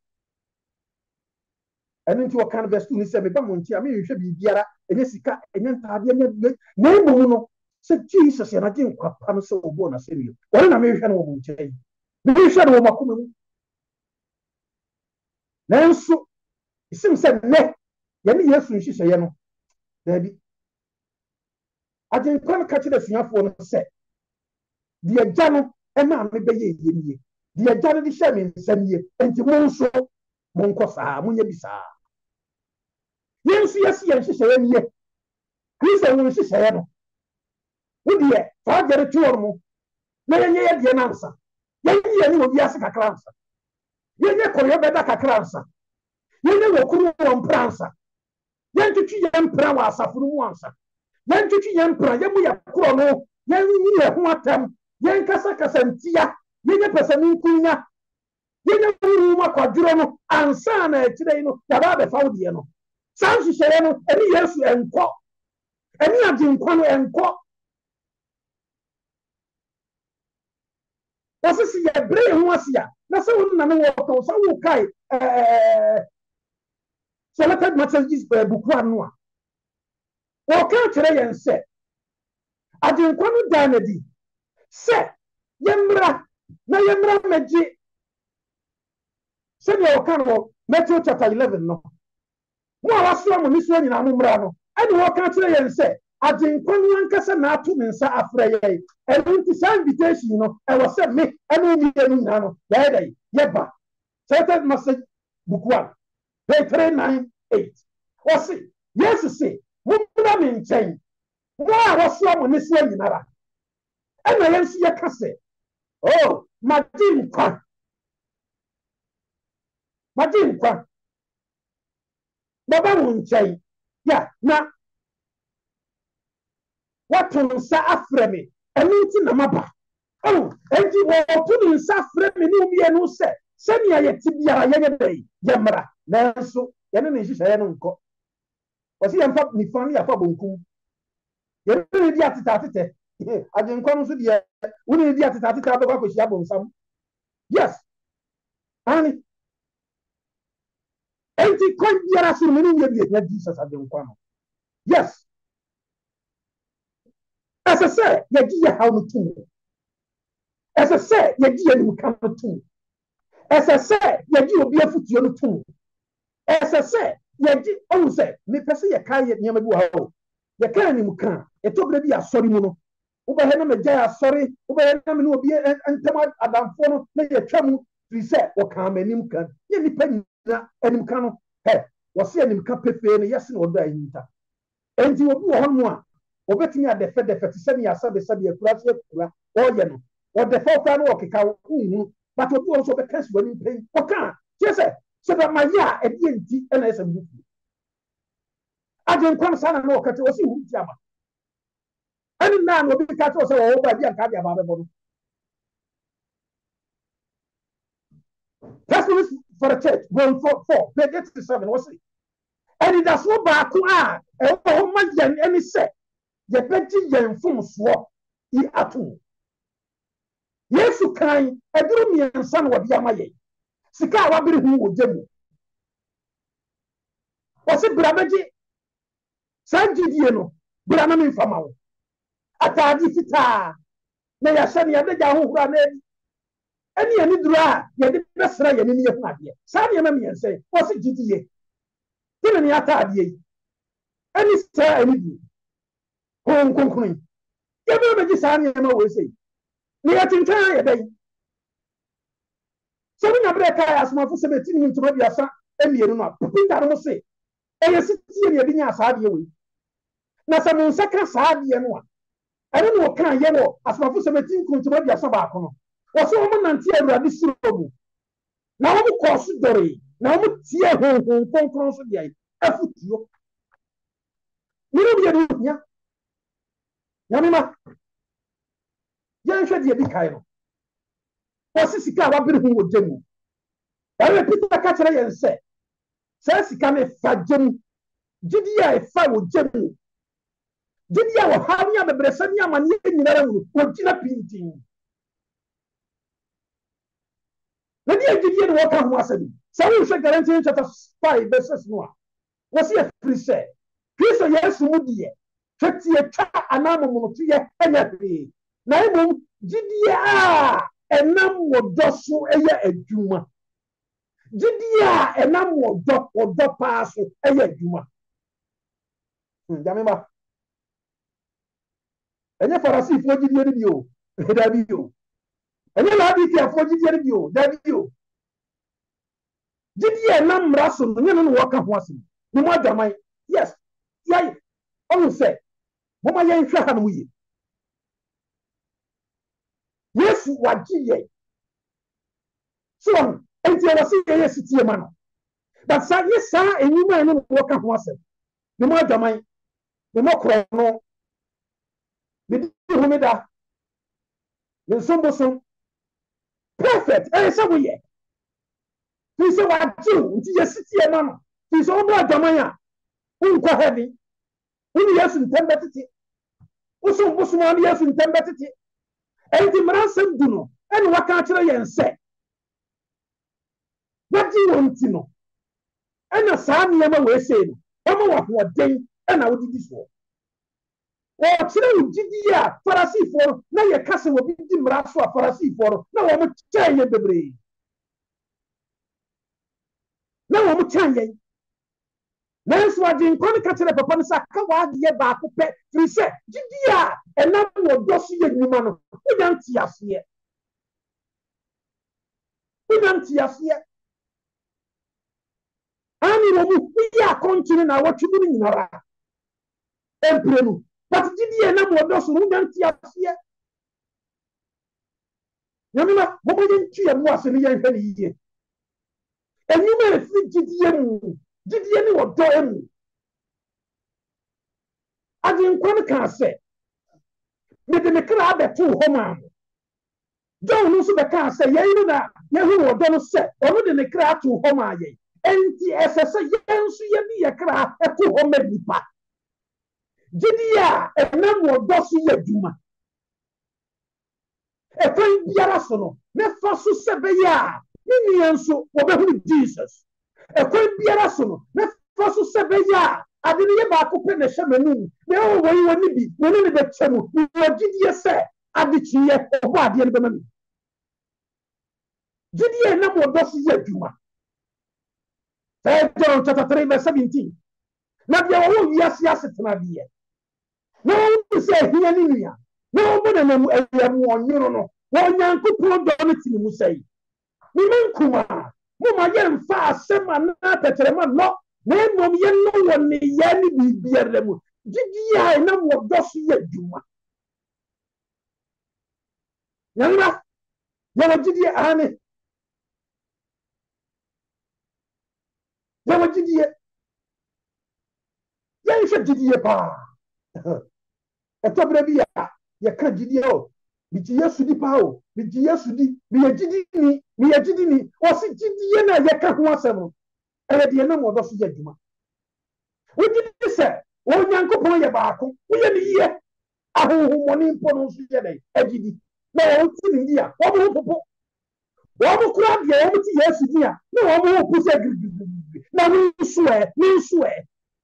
ɛno nti wɔka no verse two ni sɛ meba mo nti a mehwehwɛ biribiara ɛnyɛ sika ɛnyɛ ntaadeɛ ɛnyɛ na mmom no sɛ Jesus yɛ n'agye nkwapa no sɛ ɔbɔɔ n'asɛnnua ɔno na mehwehwɛ no wɔ mo nkyɛn mehwehwɛ no wɔ m'akoma mu nanso Isim said, ne, Yanni, yes, she say, no, Debbie. I didn't quite catch the snuff one set. The Jano, and mamma be ye, the Jano di Shamin, send ye, and to Monso, Moncosa, Munyabisa. Yes, yes, yes, she say, ye. Christian will she say, no. Would ye, father, two or more. Na yenye ye die nansa yenye ye ni obi ase kakransa yenye koyo beda kakransa yenye wokuru won pransa yentutwi ye mpra wa asafuru mu ansa yentutwi ye mpra ye mu ya kro no yenyi ye ho atam yenkasa kasantia yenye pesani nkunya yenye wuru mu akwaduro no ansa na akire no ya ba be fawde no sansu hyere no eni Yesu enko eni aginkwa no enko. That's see a brain was ya. That's how we know what so we kai eh selected messages by book one no. O ka kire yen se. Adenkwa no danadi. Se yemra na yemra meji. Se ne o kan no Matthew chapter eleven no. Mo awaso mo ni so nyina mo mra no. Ade o ka kire yen se adenkwa no ankasa na atu mensa afra ye. And this invitation, you know, I was said me, I don't need any nano, yeah, yeah, certain message book one, page three nine eight. Or see, yes, you see, what I mean, change. Why was wrong with this way, Nara? And I see a cassette. Oh, my dear, my dear, Baba won't change. Yeah, now, what to say after me? And it's in the map. Oh, and you were putting suffering me, no say. Send me a tibia, yay, yamra. Nanso, Yanin is a uncle. Was he unpop me funny a fabunku? You're really at it. I didn't come to the only the at with Yabon some. Yes, honey. And he can't be a assuming Jesus at the Unquano. Yes. As I said, you dear how to. As I said, you dear you come to. As I said, you will be a foot you too. As I said, you did always say, me person your car yet near me. You can't even come. It took me a sorry mono. Over him a jay, sorry, over him will be and come out Adam for play a trouble. We said, or come and him can. You depend and him can. Hey, was seeing him come pay and yes, no, die. And you will do one more. Obetini a defe defe tisemi ya sabe sabe ya kura se kura oye no o defe o kanu o keka unu but obi also be cash wani pay o kan je se se da maya e bi enti e na ese bi ajen kwam sana no kete o si hu ti ama ani na no bi ka to se o ba bi an ka dia ba be bono. Testimonies for the church going for four page eighty-seven what's it and that's what ba ku a e o ma yen any say ye beti yen fun so yi atu Yesu kan eduru mi ensa no wode amaye sika wa biri hu wo jemu o se bra beji sanjidie no bra na me fama wo atadi fita na ya hye ne ya daga ho hura na ani ani duru a ye de besra ye ni ye hu ade sa ne ma mi ensa o se jidie tini ni atade yi ani sa ani di kon kon kon ye be beji sa ne ma wo se ni ya tinta ye dai so we na breka asma fu sebeti ni ntoma bia sa emienu no pinta no se e ye siti ye bi nya sa de we na sa mun saka sa de no a ene no kan ye wo asma fu sebeti ntoma bia sa ba ko no wo so mo nante awurade suro mu na wo ko so dore na wo tie hon hon konkron so de afutuo ni no bi ye nya nyamima yan hwe de bi kai no Wasi sika wa biri hu wo jemu. Ewe Peter ka kire yen se. Se sika me fa jemu. Gidi ya e fa wo jemu. Gidi ya wo ha ni abebresa ni amane nyinara wu. Wo gina pintin. Na dia gidi ye wo ka hu asabi. Se wo hwe Galatians chapter five verses one. Wasi e free say. Kristo Yesu mu die. Tweti e twa anamo mu to ye anya bi. Na imum gidi ya enam wo doso eye adwuma Jidia enam odo odo paaso eye adwuma. Jamema. Enye farasi fo jidie ni bio. Da bio. Enye la bi ti afo jidie ni bio. Da bio. Jidia enam raso no nye no waka ho asem. Ni mo adwaman. Yes. Yai. Onu say. Mo ma yen hwa ha no yi. Yesu wajiye. So, enti e wasi ye sitie ma no. But sa ye sa enyuma no waka ho asem. Ni mo adwaman. Ni mo kro no. Ni di humida. Ni somboso. Perfect. Eh say we ye. Fi say wajiw nti ye sitie ma no. Fi say omo adwaman a. Unkwa heavy. Uni Yesu ntembetiti. Usu busu ma ni Yesu ntembetiti. Enti mransem du no. Eni waka kire yen se. Waji wonti no. Ena saa niyama we se no. Omo wa hoden ena wodidi so. O kire ujidi a farasi for na ye kase wo bidi mraso a farasi for na wo mo chanye bebre. Na wo mo chanye. Nanso adi nkwan ka kire papa no sa ka wa de ba ko pe firi se gidi a enam wo doso ye nyuma no unya nti ase unya nti ase ani wo mu ya kontine na wo twubu ni nyinara emprenu but gidi enam wo doso unya nti ase nyamina mo mo nti ya mu ase ni ye hwe ni yiye enyuma e fi gidi ye mu gidi ye ni wo do emu adi nkwan ka se me de me kra abeto ho ma John no so be ka se ye no na ye hu wo do no se ono de ne kra to ho ma ye enti esese ye nso ye bi ye kra eto ho ma nipa gidi a enam wo do so ye dwuma e kwan biara so no me fa so se be ya ni ni enso wo be hu Jesus e kwan biara so no me fa so se be ya ade ne ye ba ko pe ne hye manu me wo wo yi woni bi wo ni be chemu wo gidi se ade chiye obo ade ne be manu gidi enam wo do so ye dwuma. John chapter three verse seventeen. Na bia wo wi ase asetena bia. Na wo se ahia ni nua. Na wo bo na mu ayam onyoro no. Wo nyankopon do no tini mu sei. Ni menkuma. Mo ma ye mfa asema na teterema no. Na emom ye no wo ne ye ni bibia remu. Gigi ya na wo do so ye dwuma. Nyanga. Ya wo gigi ane. Ya wo gigi ye. Ya nshe gigi ye pa. Eto bre bia ye ka gidi o bi ti Yesu di pa o bi ti Yesu di bi ye gidi ni bi ye gidi ni o si gidi ye na ye ka ho asem e de na mo do so ye dwuma o gidi se o nyankopon ye baako o ye ni ye ahoho moni mpo no so ye dai e gidi na o ti ni dia o mo popo o mo kura dia o ti Yesu dia na o mo pu se gidi na ni so e ni so e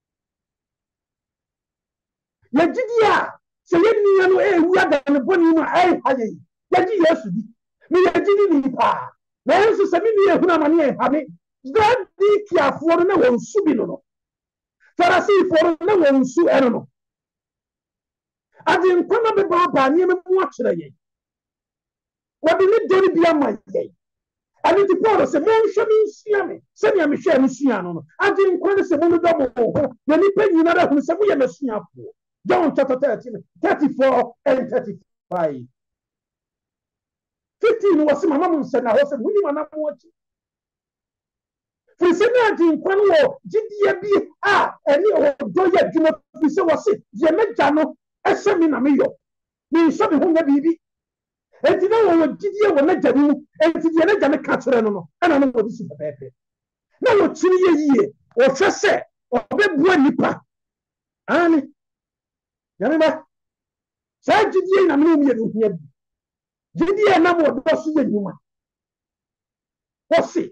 ye gidi a se ye ni no e wu ada ne boni ma ai haye ye gi Yesu di mi ye gidi ni pa na enso se mi ni ehuna amane e ha me da di kiafo no na won su bi no no farasi fo na won su eno no adi nkwana be ba ba ni me mu a kire ye wodi ni dori bia ma ye ani ti Paul se mo nhwe mi nsia me se ni me hwe mi sua no no adi nkwana se mo no do mo ho na ni pe nyina da hu se mo ye me sua po John chapter thirteen, thirty-four and thirty-five. fifteen was Mama Munsen, I was a woman. I'm watching. For Senate, Quano, G D A B, ah, and you do yet, you know, we say was it, Yemejano, a seminar mayo. Me show me who may be. And you know, G D A will let you, and to the other gonna catch her, and I don't know what this is about. Now, two years, or just say, or be boy nipa. Annie. Yamima, say Gidi na me no here. Gidi na mo do so yuma. What's it?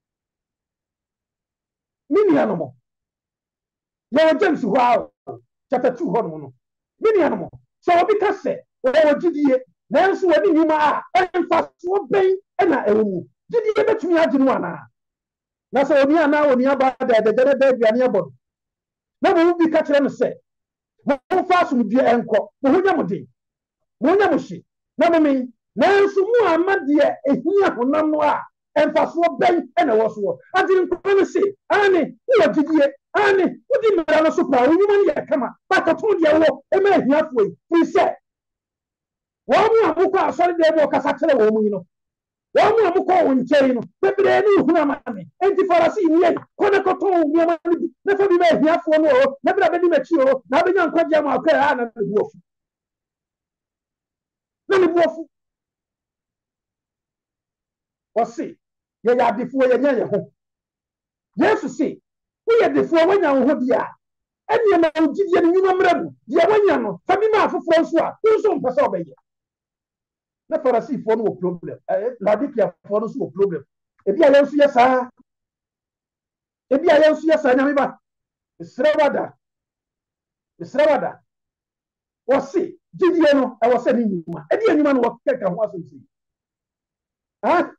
Mini animal. Ya James wow. Chapter two hono no. Mini animal. So obi ka say, o Gidi na nso wani nyuma a emfa so ben na ewu. Gidi betumi agi no ana. na so oni ana oni aba da da da da aduane abɔ na mo bi ka kyerɛ no sɛ mo fa so dua enko mo honya mo de mo nya mo hye na mo men nanso mu amade ehia honam no a emfaso ben na wo so adi nkwa no se ani wo gidie ani wodi mara no so pa wo nyuma ne kama ba ka to de wo e ma ehia fo yi fi sɛ wo mu amukɔ asɔre de bo kasa kyerɛ wo mu yi no wo mu amukɔ wo nkyɛn no bebre ne hu amane enti farasi ni e kɔne kɔtɔ wo nyama ne bi na fa bi ma ehia fo no o na bra bedi machi o na benya nkɔgye ma akɔ a na ne buofu na ne buofu wɔse yɛ yɛ adefoɔ yɛ nyɛ yɛ ho yesu se woyɛ adefoɔ wanya wo ho bia ɛne ma wo gyidie no nnwuma mmra mu deɛ wanya no fa bi ma afoforɔ nso a wo nso mpɛ sɛ ɔbɛyɛ na farisifoɔ no wɔ problem laodikiafoɔ no nso wɔ problem ebi a yɛn nso yɛ saa ebi a yɛn nso yɛ saa nyame ba mesrɛ wada mesrɛ wada wɔse gyidie no ɛwɔ sɛ ne nnwuma ɛde nnwuma no wɔkɛka ho asɛm sɛ ha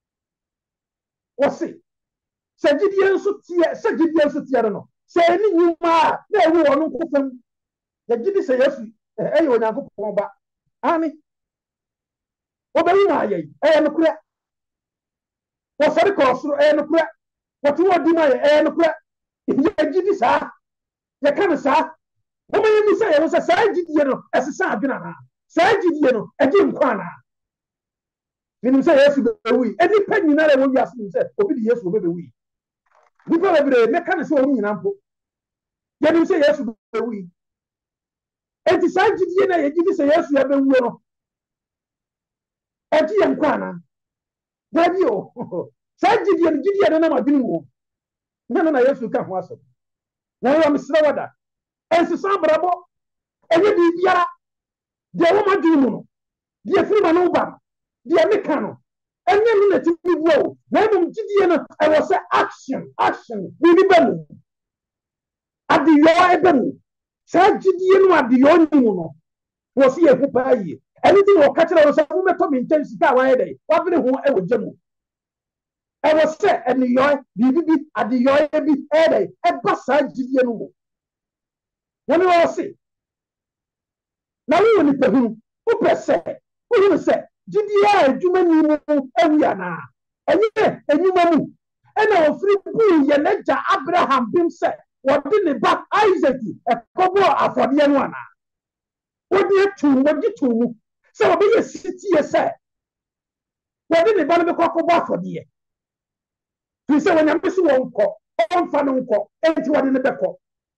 wɔse sɛ gyidie nso teɛ sɛ gyidie nso teɛ no sɛ ɛne nnwuma a na ɛwu wɔ no nkofam yɛgye di sɛ yesu ɛyɛ onyankopɔn ba ane wɔbɛyi ma ayɛ ɛyɛ nokorɛ wɔsɔre kɔɔ soro ɛyɛ nokorɛ wɔte wɔ di ma yɛ ɛyɛ nokorɛ yɛgye di saa yɛka no saa wɔma yɛbi sɛ yɛwo sɛ saa gyidie no ɛsesa adwene anaa saa gyidie no ɛgye nkwa anaa menim sɛ yesu bɛwui ɛnipa nyinara ɛwɔ wiase nim sɛ obi de yesu bɛbɛwui nipa bebree mɛka ne sɛ wɔn nyina mpo yɛnim sɛ yesu bɛwui enti saa gyidie no a yɛgye di sɛ yesu yɛbɛwuo no ɛgye yɛ nkwa anaa daabi o saa gyidie no gyidie no nam adwene mu na na yesu ka ho asɛm na yɛ mesrɛ wada ɛnsesa abrabɔ ɛnyɛ biribiara deɛ wɔn adwene mu no deɛ firi ma no ba no deɛ meka no ɛnyɛ no na tumi bu o na mmom gyidie no ɛwɔ sɛ action action biribi ba mu adeyɔ ɛba mu saa gyidie no adeyɔ ni mu no wɔ so yɛ ho paa yie ɛne ti na ɔka kyerɛ wo sɛ wobɛtɔ me nkyɛn sika a wayɛ dɛ wabere ho ɛwɔ gya mu ɛwɔ sɛ ɛneyɔ biribi bi adeyɔ bi ɛyɛ dɛ ɛba saa gyidie no mu wɔne wɔ se na woyɛ nipa hunu wopɛ sɛ wohunu sɛ gyidie a adwuma ni mu awi anaa ɛnyɛ adwuma mu ɛna wɔfiri buu yɛ n'agya abraham bim sɛ wɔde ne ba isaac ɛkɔbɔɔ afɔdeɛ no anaa wɔde atu wɔde tu mu sɛ wɔbɛyɛ sitie sɛ wɔde ne ba no bɛkɔ akɔbɔ afɔdeɛ firi sɛ wɔnyame so wɔ nkɔ ɔmfa no nkɔ enti wɔde ne bɛkɔ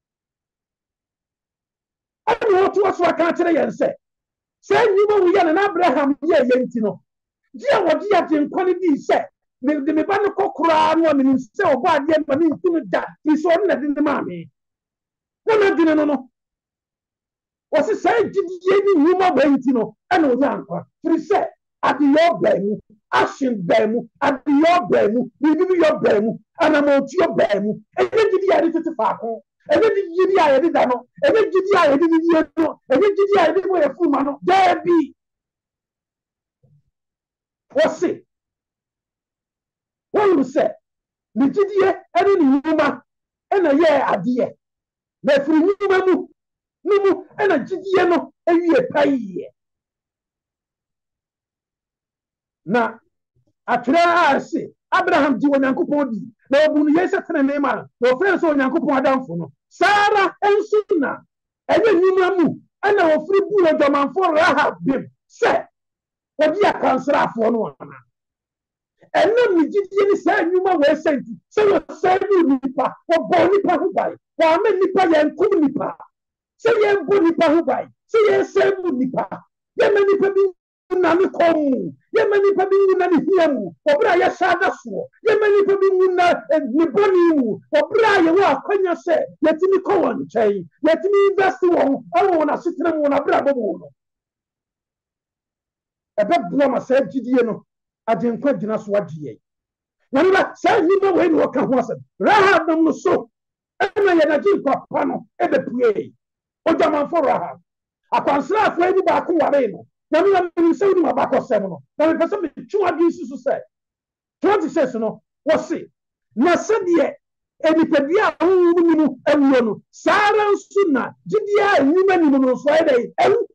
ɛne wɔtoa so aka kyerɛ yɛn sɛ sɛ nnwuma wo yɛ no na abraham yɛ yɛ nti no gye a wɔde agye nkwa no dii sɛ de me ba no kɔ koraa no a menim sɛ ɔbɔ adeɛ ma ne nku no da firi sɛ ɔno na de ne maa me na n'adwene no no wɔse saa gyidie ne nnwuma wɔ nti no ɛna ɔnya nkwa firi sɛ adeyɔ baa mu action baa mu adeyɔ baa mu biribi yɔ baa mu anamɔtuo baa mu ɛnyɛ gyidie a yɛde tete faako ɛnyɛ gyidie a yɛde da no ɛnyɛ gyidie a yɛde yie no ɛnyɛ gyidie a yɛde bɔ yɛ fuma no daabi wɔse wɔn sɛ ne gyidie ɛne ne nnwuma ɛna yɛɛ adeɛ na afiri nnwuma mu ne mu ɛna gyidie no awie pa yie na atwerɛ a ɛse abraham gye onyankopɔn di na ɔbu no yɛ sɛ tenene ma na ɔfrɛ sɛ onyankopɔn adamfo no saa ara nso na ɛnyɛ nnwuma mu ɛna ɔfiri bu odwamanfo rahab bim sɛ wɔde akansrafoɔ no ana ɛnam ne gyidie ne saa nnwuma wɔ ɛsɛ nti sɛ wɔsɛe ne nipa wɔbɔ nipa ho bae wɔama nipa yɛnkom nipa sɛ yɛmbɔ nipa ho bae sɛ yɛsɛe mu nipa yɛma nipa bi na ne kɔn mu yɛma nipa bi wu na ne hia mu wɔberɛ a yɛhyɛ ada soɔ yɛma nipa bi wu na ne bɔne mu wɔberɛ a yɛwɔ akwanya sɛ yɛtumi kɔ wɔn nkyɛn yɛtumi invest wɔn ɛwɔ wɔn asetena mu wɔn abrabɔ mu no ɛbɛboa ma saa gyidie no agyenkwa gyina so agye yɛn wɔneba saa nnwuma wei na wɔka ho asɛm rahab nam no so ɛna yɛnagye nkwapa no ɛbɛpuee odwamanfo rahab akwansrafoɔ ani baako waree no na me na me sɛ wonim abakɔsɛm no na mepɛ sɛ metwe adwen si so sɛ twenty-six no wɔse na sɛdeɛ enipadua a wɔn mu nimu awuo no saa ara nso na gyidie a enyima nimu no nso ayɛ dɛ ɛwu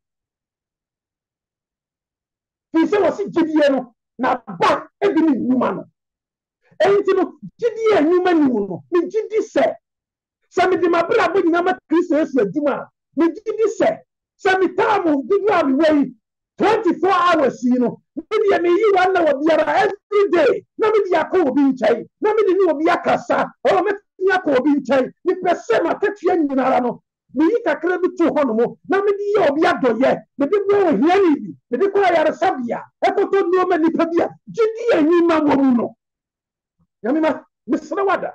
fi sɛ wɔsi gyidie no na ba ebi ne nnwuma no enti no gyidie a enyima nimu no ne gyidi sɛ sɛ mede m'abere abɔ nyinaa ma kristo esi adwuma a ne gyidi sɛ sɛ me taamu dodo a mewɔ yi twenty-four hours yi no media me yi one hour biara every day na me dia ko obi nkyɛn na me de ni obi akasa o me tia ko obi nkyɛn ni pese ma tatua nyinara no me yi kakra bi to hɔ no mo na me di obi adɔyɛ me de bo ohia ni bi me de ko ayare sabia ekoto no ma nipa bia gidi anyima wɔ mu no ya me ma me sere wada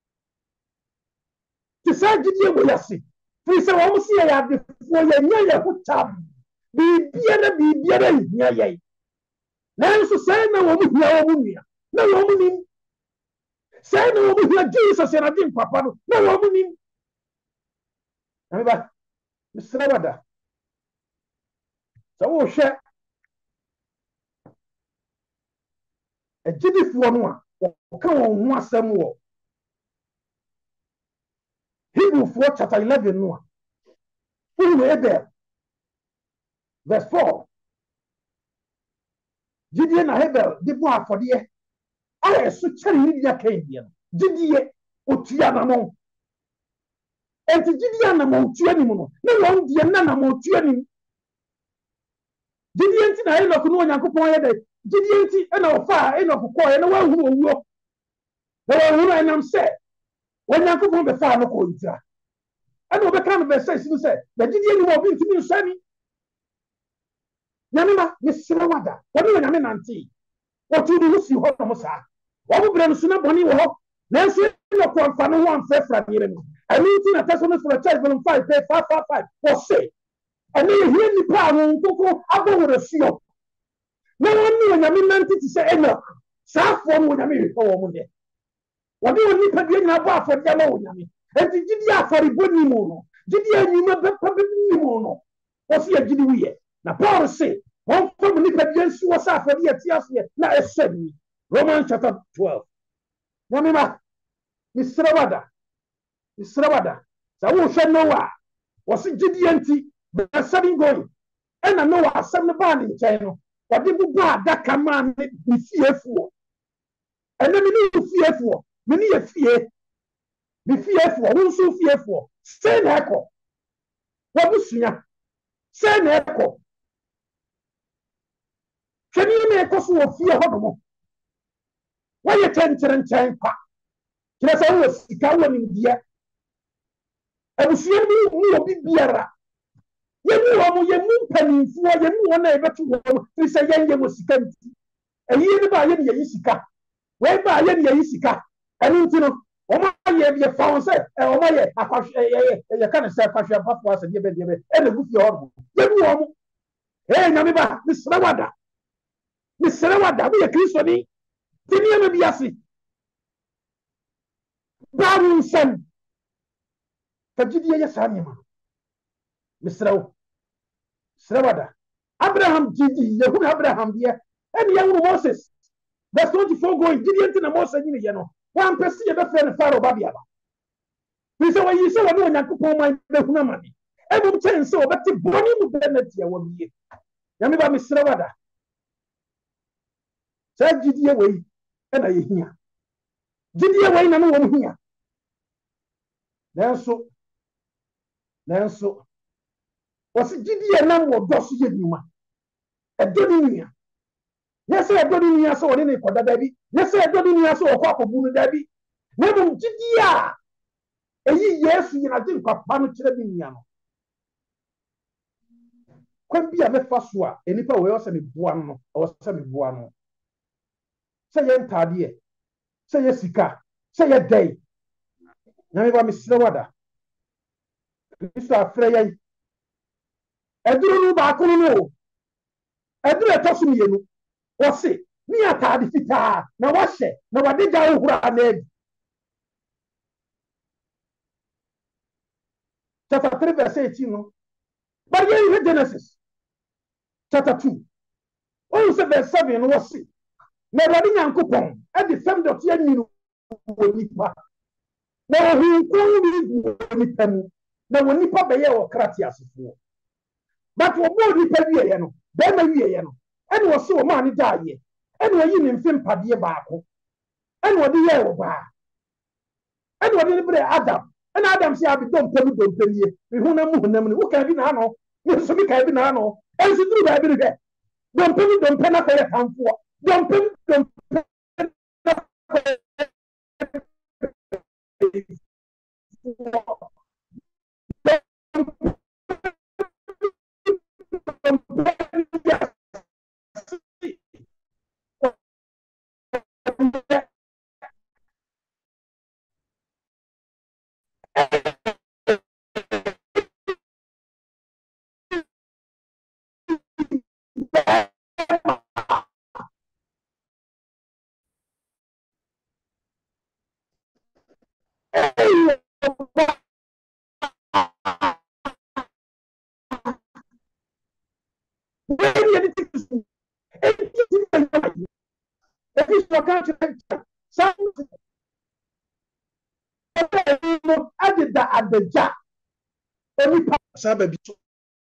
ti sa gidi e wo yase fi se wo mo si ya de fo ya nya ya ho tab bibiara bibiara hia yɛ nanso sɛ na wɔn hia wɔn nua na wɔn nim sɛ na wɔn hia Jesus na din papa no na wɔn nim amiba misra wada sɛ wo hwɛ agyidifoɔ no a wɔka wɔn ho asɛm wɔ Hebrewfoɔ chapter eleven no a wɔn Abel verse four Gidie na Abel de bo afɔdeɛ a ɛso kyɛre ne dia kan die no gidie otua na mo enti gidie na mo otua ni mu no na wɔn die na na mo otua ni gidie nti na Enoch no Onyankopɔn yɛ dɛ gidie nti na ɔfa Enoch kɔɔ na wahu owuo na wahu ɛnam sɛ Onyankopɔn bɛfa no kɔ ntira ɛna ɔbɛka no bɛsɛ si no sɛ na gidie ni mo obi ntimi nsani Nyamima mesere wada woni nyame nante wotu du si ho no saa wo bre no so na boni wo ho nanso no ko amfa no ho amfa fra yere no ani nti na taso no for church volume five page five five five wo say ani hie ni pa no nkoko abo wo refio na woni nyame nante ti se eno saa fo mo nyame ho wo mo de wodi woni pa bi nyina bo afode ama wo nyame enti gidi afori boni mu no gidi anyuma be pa be ni mu no wo se gidi wiye na Paul say one from nipa bi nsi wo sa afade ati ase na esemi Romans chapter twelve Nyamima misra wada misra wada sa wo hwe Noah wo se gidi anti be seven going ena Noah asem ne ba ne nkyɛn no wode bu ba adaka ma ne fiefuo ena mi ne fiefuo mi ne ye fie mi fiefuo wo nso fiefuo sei na ekɔ wo busua sei na ekɔ Kani me koso wo fie ho do wo ye tentere nkyɛn pa kire sɛ wo sika wo ni dia abusua bi mu obi biara ye mu wo mo ye mu mpanimfuo ye mu wona ebetu wo tri sɛ ye ye wo sika nti eyi ni ba ye ni ye sika we ba ye ni ye sika ɛni nti no o ma ye ye fa won sɛ e o ma ye akwahwe ye ye ka ne sɛ akwahwe abafo asɛ ye be ye be e na gu fie ho ye mu wo mo eh nyame ba misra wada misra wada bi ye Kristo ni tini me biasi baru nsem tajidi ye sani ma misra wo misra wada Abraham jidi ye hu Abraham die en ye hu Moses verse twenty-four going jidi enti na Moses nyine ye no wan pesi ye be fe ne Pharaoh ba bia ba bi se wa yi se wa no Onyankopɔn man be hu na mani e bum chen se obeti boni mu be na tie wa miye ya me ba misra wada sa gidie wei ena ye hia gidie wei na no wo hia nanso nanso wasi gidie na wo doso ye numa edo ni nia yesa edo ni nia so woni ne koda da bi yesa edo ni nia so wo kwa kobu no da bi na dum gidie a eyi Yesu yina din papa no kire bi nia no kwa bia me fa so a enipa we o se me boa no o se me boa no sɛ yɛ ntaadeɛ sɛ yɛ sika sɛ yɛ dɛn nyame ba misrɛ wada Kristo afrɛ yɛn ɛduru no baako no ɛduru ɛtɔ so mmienu wɔse ne ataade fitaa na wahyɛ na wade gya wohoro anaadi chapter three verse eighteen no but yɛn Genesis chapter two ɔn sɛ verse seven no wɔse na Awurade Nyankopɔn ade fam dɔte anyinu nipa na ohunkum bi nipa mu na wo nipa bɛyɛ wɔ krati asefo but wo bo nipa wie ye no bɛ ma wie ye no ɛne wo se wo ma ne daaye ɛne oyi ne mfe mpadeɛ baako ɛne wo de yɛ wo baa ɛne wo de ne bre Adam ɛne Adam se abi dompem dompemie me hu na mu hunam ne wo ka bi na ano me so bi ka bi na ano ɛnso duru ba bi hwɛ dompem dompem na kɔyɛ tamfo dompem dompem adagya onipa saa baabi so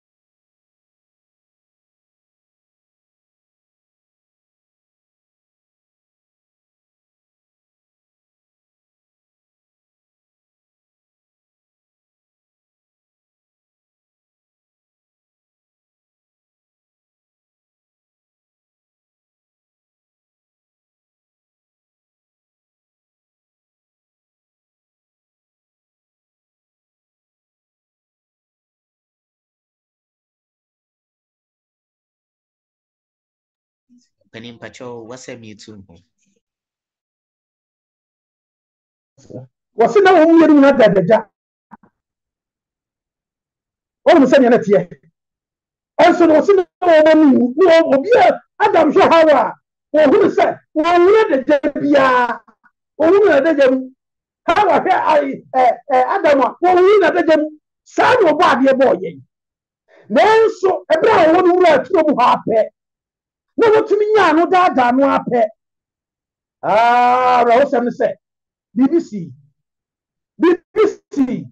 Penin Pacho, what's a me too? What's in our own not that? All of a sudden, it's here. Also, what's in our own no, Adam Shahawa, or who said, well, let the Jabia, or who let the Jam, how I, Adam, or who let the Jam, son of body boy. Then so, a brown one who let trouble happen. No, what to me, no, that, no, happen. Ah, Rosen said, B B C. B B C.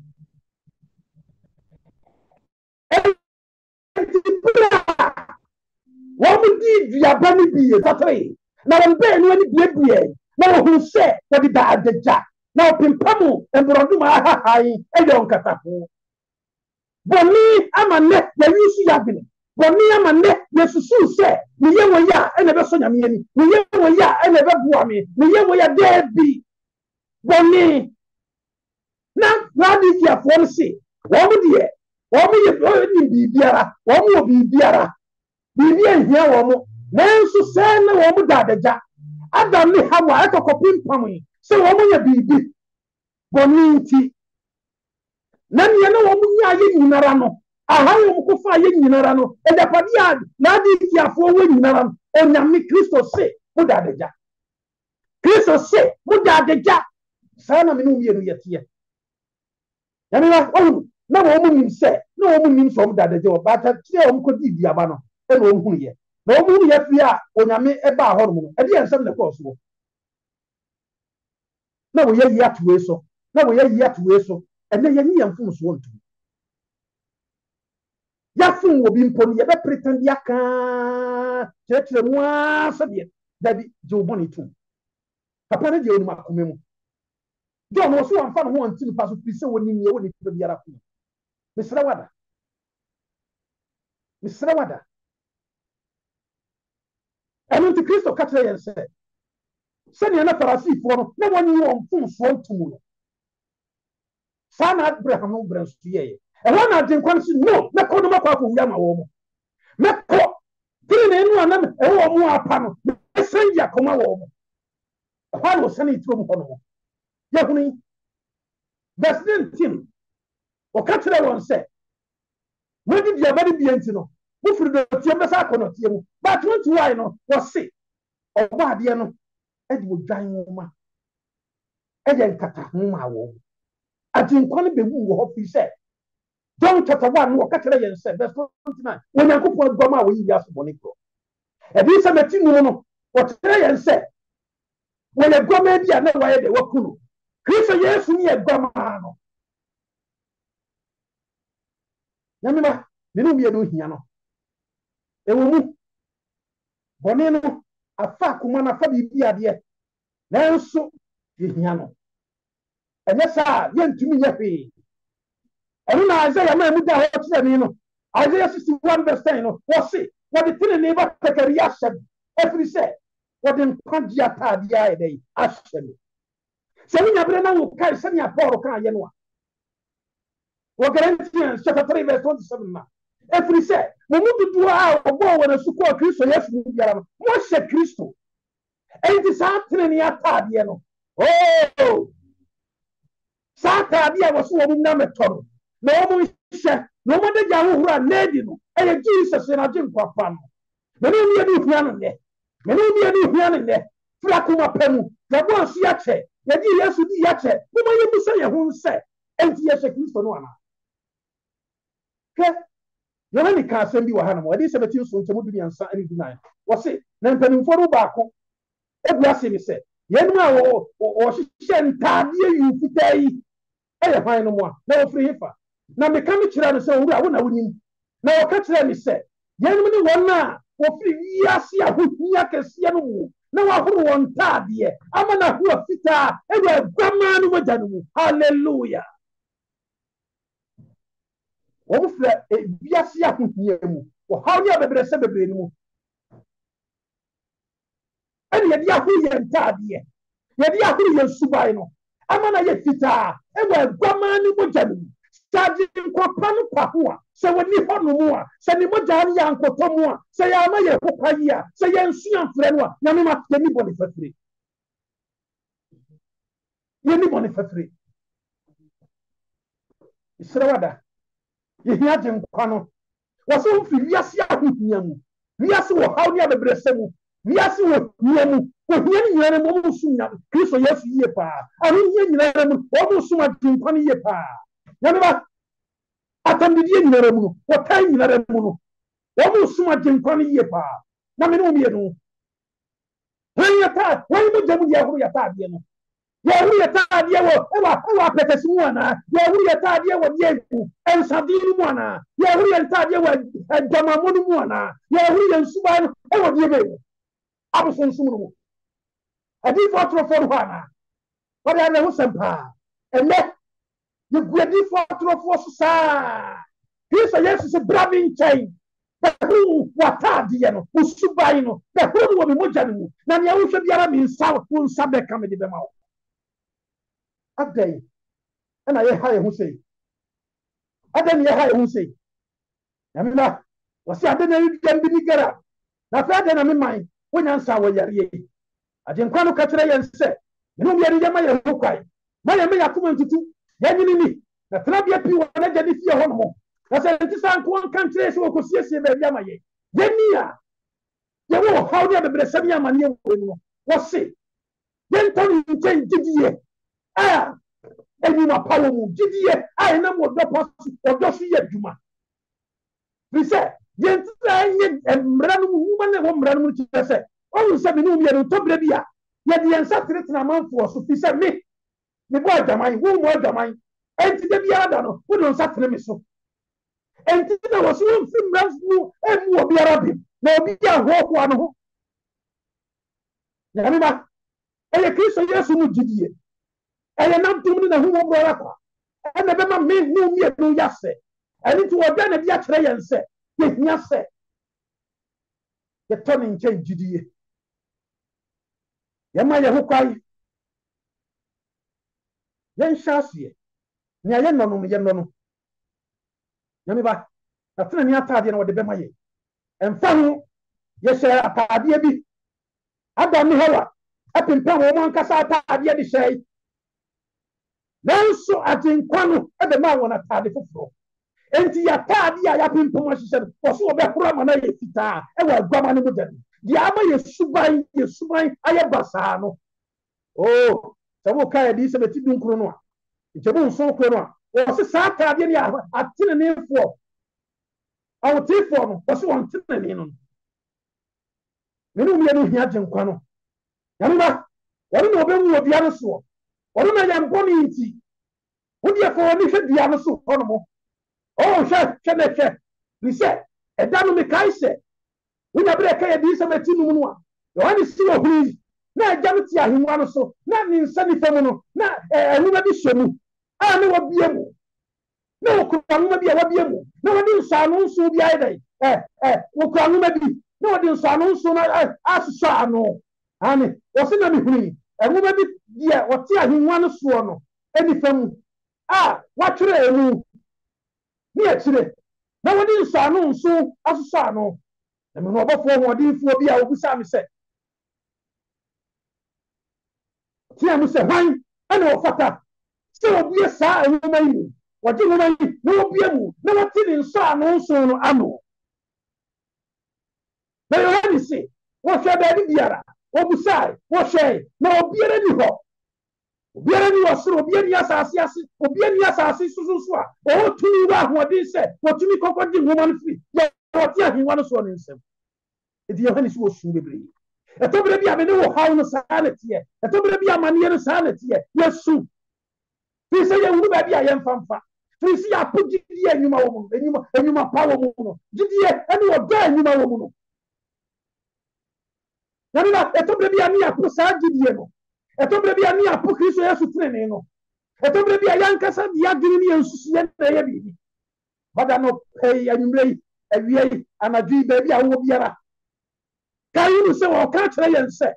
What would you have done? Be a three. Now I'm being when it be. Now who said that it died the jack. Now Pimpamu and Broduma high and don't catapu. Bonnie, I'm a net, the use yabbing. Bonnie, I'm a net, the Susu said, the young ya and never son of me, the young ya and never bore me, the young ya dead be. Bonnie. Now, now did you have one say? What would you? What would you be biara? What would be biara? Be here, woman. Men so say no one would die the jack. I don't know how I took a pin pummy. So, woman, you be boniti. None you know, woman, you in Narano. I have you fire in Narano, and the Padiad, now did you have four women around, and Yami Christo say, would die the jack. Christo say, would die the jack. Son of me, yet here. Yamina, oh, no woman said, no woman from that job, but a clear could be the Abano, and no here. No woman yet we are on Yami Eba Hormone, and yes, some the possible. No, we are yet to so. No, we are yet to so, and then Yamian fools want to. Yafun will be impon, you pretend Yaka, church the one subject, that Joe Bonnie too. Papa, you know, John was one fan one team pass with so when you only to be a Mister Wada. Mister Wada. I went to Christo Catray and said, Send enough for a sea for no one you on full swamp to moon. San Abraham Brans to ye. And one I didn't want to know, not call them up of Yama woman. Mako, didn't anyone and one more panel. Send Yakoma woman. Why was sending to him? Yahuni, verse nineteen. Or catch that one say, when did you very be antino? Who for the Tiamas, but what do I know was sick? Or what, you know, Edward dying woman. Eden Catahuma womb. I didn't call it the woo, what he said. Don't chapter one, or catch and said, that's twenty-nine. When I go for Goma, we ask Bonico. And this is a Tino, what Trajan said. wɔyɛ guama bi a na wɔyɛ de wakunu Kristo Yesu ni yɛ guama no nyamema ne no mmienu hia no ewo mu bɔne no afa kuma na fa bibi adeɛ nanso yehia no ɛnyɛ saa yɛntumi nyɛ hwee ɛno na Isaiah ma mu da hɔ kyerɛ ni no Isaiah sixty-one verse ten no wɔse wɔde tene ne ba takari ahyɛ me ɛfiri sɛ wɔde nkwagye ataadeɛ ayɛ dɛ ahyɛ me sɛ wonya berɛ na wo kae sɛnea Paul kaa yɛ no a wɔ Galatians chapter three verse twenty-seven na ɛfiri sɛ mo mu dodoɔ a ɔbɔɔ wɔ n'asu kɔɔ Kristo Yesu mu biara no moahyɛ Kristo ɛnti saa tene ne ataadeɛ no oh saa ataadeɛ a wɔso wɔ mu na mɛtɔ no na wɔn hyɛ na wɔn de gya ahohoro a n'adi no ɛyɛ Jesus na agye nkwapa no mene ni edi hia no nnɛ mene ni edi hia no nnɛ fira kuma pɛ mu yɛbɔ nso yɛkyɛ yɛde Yesu di yɛkyɛ mo ma yɛ mu sɛ yɛ ho nsɛ ɛnti yɛhyɛ Kristo no ana hwɛ yɛn ni ka asɛm bi wɔ ha no mo ɛde sɛbɛti nso nkyɛn mu du mmiɛnsa ɛne du nan wɔse na mpanimfoɔ no baako ebu ase mi sɛ yɛn mu a wɔ wɔhyehyɛ ntaadeɛ yi fitaa yi ɛyɛ hwan no mu a na wɔfiri hefa na meka me kyerɛ no sɛ owura wo na wonim na wɔka kyerɛ me sɛ yɛn mu ne wɔn a wɔfiri wiase ahohia kɛseɛ no mu na wɔahoro wɔn ntaadeɛ ama na ho fitaa ɛwɔ aguamaa no mogya no mu hallelujah wɔn fira wiase ahohia mu wɔhaw ne abɛbrɛsɛ bebree no mu ɛne yɛde ahoro yɛn ntaadeɛ yɛde ahoro yɛn suban no ama na yɛ fitaa ɛwɔ aguamaa no mogya no mu Saji nkɔpa no pa ho a sɛ wani hɔ no mu a sɛ ne mogya no yɛ ankɔtɔ mu a sɛ yɛ ama yɛ hokwa yi a sɛ yɛ nsu amfrɛ no a nyame ma yɛni bɔne fafire yɛni bɔne fafire ɛsrɛ wada yɛhia gye nkwa no wɔ sɛ womfiri wiase ahohia mu wiase wɔ haw ne abɛbrɛsɛ mu wiase wɔ hia mu wɔhia no nyina no mu ɔmo nsom nya Kristo Yesu yie paa ahohia nyina mu ɔmo nsom agye nkwa no yie paa Yanaba atambidie nyinara mu no wɔtan nyinara mu no wɔn nsom agye nkwa no yie paa na me ne wɔn mmienu wɔn yɛ taa wɔn mu gya mu yɛ ahoro yɛ taadeɛ no yɛ ahoro yɛ taadeɛ wɔ ɛwɔ ɛwɔ apɛtɛsi mu anaa yɛ ahoro yɛ taadeɛ wɔ deɛ eku nsadeɛ no mu anaa yɛ ahoro yɛ taadeɛ wɔ adwamamɔ no mu anaa yɛ ahoro yɛ nsuban no ɛwɔ deɛ bɛyɛ abosonsom no mu adiifo atorofoɔ no hɔ anaa wɔde ana ho sɛm paa ɛnɛ yɛguadifo atorofoɔ so saa Kristo Yesu sɛ bra me nkyɛn bɛhoro w'ataadeɛ no wo suban no bɛhoro no wɔ me mogya no mu na nea wohwɛ biara me nsa wo nsa bɛka mede bɛma wo adɛn ɛna yɛha yɛ ho sei adɛn ne yɛha yɛ ho sei nyamena wɔsɛ adɛn na yɛdwam bi ni gara na afei adɛn na me man wonya nsa wɔ yareɛ yi agyenkwa no ka kyerɛ yɛn sɛ mene obiara yɛma yɛn ho kwae ma yɛma yɛakoma ntutu yɛnyini ni na tenabea pii wɔ n'agya ne fie hɔ no mo na sɛ nti saa nko nka nkyerɛ sɛ wɔkɔsiesie baabi ama yɛ yɛni a yɛwɔ ɔhaw ne abɛbrɛsɛm yɛ amanneɛ wɔ mu no wɔse yɛntɔ no nkyɛn gyidie a anwuma pa wɔ mu gyidie a ɛnam ɔdɔ pa so ɔdɔ so yɛ adwuma firi sɛ yɛntena nyɛ mmara no mu nwuma ne wɔ mmara no mu kyerɛ sɛ ɔhu sɛ me ne womiɛ no ntɔberɛ bi a yɛde yɛn nsa tenetena amanfoɔ so firi sɛ me mebɔ adwaman wo mu adwaman enti da biara da no wode nsa tene me so enti na wɔ so womfi mmara mu ɛmu wɔ biara bim na obi ahoahoa no ho nyame ba ɛyɛ Kristo Yesu mu gyidie ɛyɛ nantom ne na ho wɔbrɔra kwa ɛna bɛma me ne mmienu yɛ sɛ ɛne nti wɔbɛ na bi akyerɛ yɛn sɛ yɛhia sɛ yɛtɔ ne nkyɛn gyidie yɛma yɛ ho kwae yɛnhyɛ aseɛ nea yɛnnɔ no yɛnnɔ no nyame ba na tena ne ataadeɛ na wɔde bɛma yɛ ɛmfa ho yɛhyɛ ataadeɛ bi Adam ne Hawa apempam wɔn ankasa ataadeɛ de hyɛ nanso agyenkwa no ɛbɛma wɔn ataade foforɔ enti yɛataadeɛ a yɛapempam ahyehyɛ no wɔ so wɔbɛhoro ama no yɛ fitaa ɛwɔ aguama no mogya no deɛ ama yɛ suban yɛ suban ayɛ basaa no oo sɛ woka yɛde sɛ bɛti dunkuro no a nkyɛmu nso kuro no a wɔ se saa ataadeɛ ne ateneneefoɔ awoteefoɔ no wɔ se wɔn tenenee no mene mmienu hia agyenkwa no nyame ba wɔne na ɔbɛwu wɔ dua no soɔ ɔno na yɛ mpɔ ne nti wodeɛ fa wɔne hwɛ dua no so hɔ no mo ɔwɔ hwɛ hwɛ na hwɛ ne sɛ ɛda no mekae sɛ wonya berɛ ɛka yɛde sɛ mati no mu no a yohane si wɔ huru yi na agya no te ahengua no so na ne nsa nifa mu no na nwoma bi hyɛ mu a na wabie mu na wɔkura nwoma bi a wabie mu na wɔde nsɔano nso bi ayɛ dɛn wɔkura nwoma bi na wɔde nsɔano nso no asosɔ ano ane wɔse na mehunu yi nwoma bi deɛ wɔte ahengua no soɔ no nifa mu a wɔatwerɛ mu ne akyire na wɔde nsɔano nso asosɔ ano na mehunu ɔbɔfoɔ hoɔdenfoɔ bi a wɔbusaa me sɛ tia mu sɛ hwan ɛna ɔfata sɛ wɔbue saa nwoma yi mu wɔgye nwoma yi na wɔbue mu na wɔte ne nsɔano nso no ano na yohane se wɔhwɛ baabi biara wɔbusae wɔhwɛe na obiara ni hɔ obiara ni wɔ soro obiara ni asase ase obiara ni asase soso so a ɔwɔ tumi wɔ ahoɔden sɛ wɔtumi kɔkɔgye nwoma no firi yɛ wɔte ahengua no soɔ ne nsɛm enti yohane sɛ wɔsu bebree ɛtɔbere bi a mene wɔ haw no saa na teɛ ɛtɔbere bi a amanneɛ no saa na teɛ yɛsu firi sɛ yɛwuru baabi a yɛmfa mfa firi sɛ yɛapo gyidie anwuma wɔ mu no anwuma anwuma pa wɔ mu no gyidie ɛne wɔdɔ anwuma wɔ mu no yɛnena ɛtɔbere bi a ne yɛapo saa gyidie no ɛtɔbere bi a ne yɛapo kristo yɛso tenene no ɛtɔbere bi a yɛankasa de yɛadwene ne yɛnsusuɛ na ɛyɛ biribi bada no pɛi anwummerɛ yi awia yi anadwo yi baabi a wowɔ biara ka yi no sɛ wɔka kyerɛ yɛn sɛ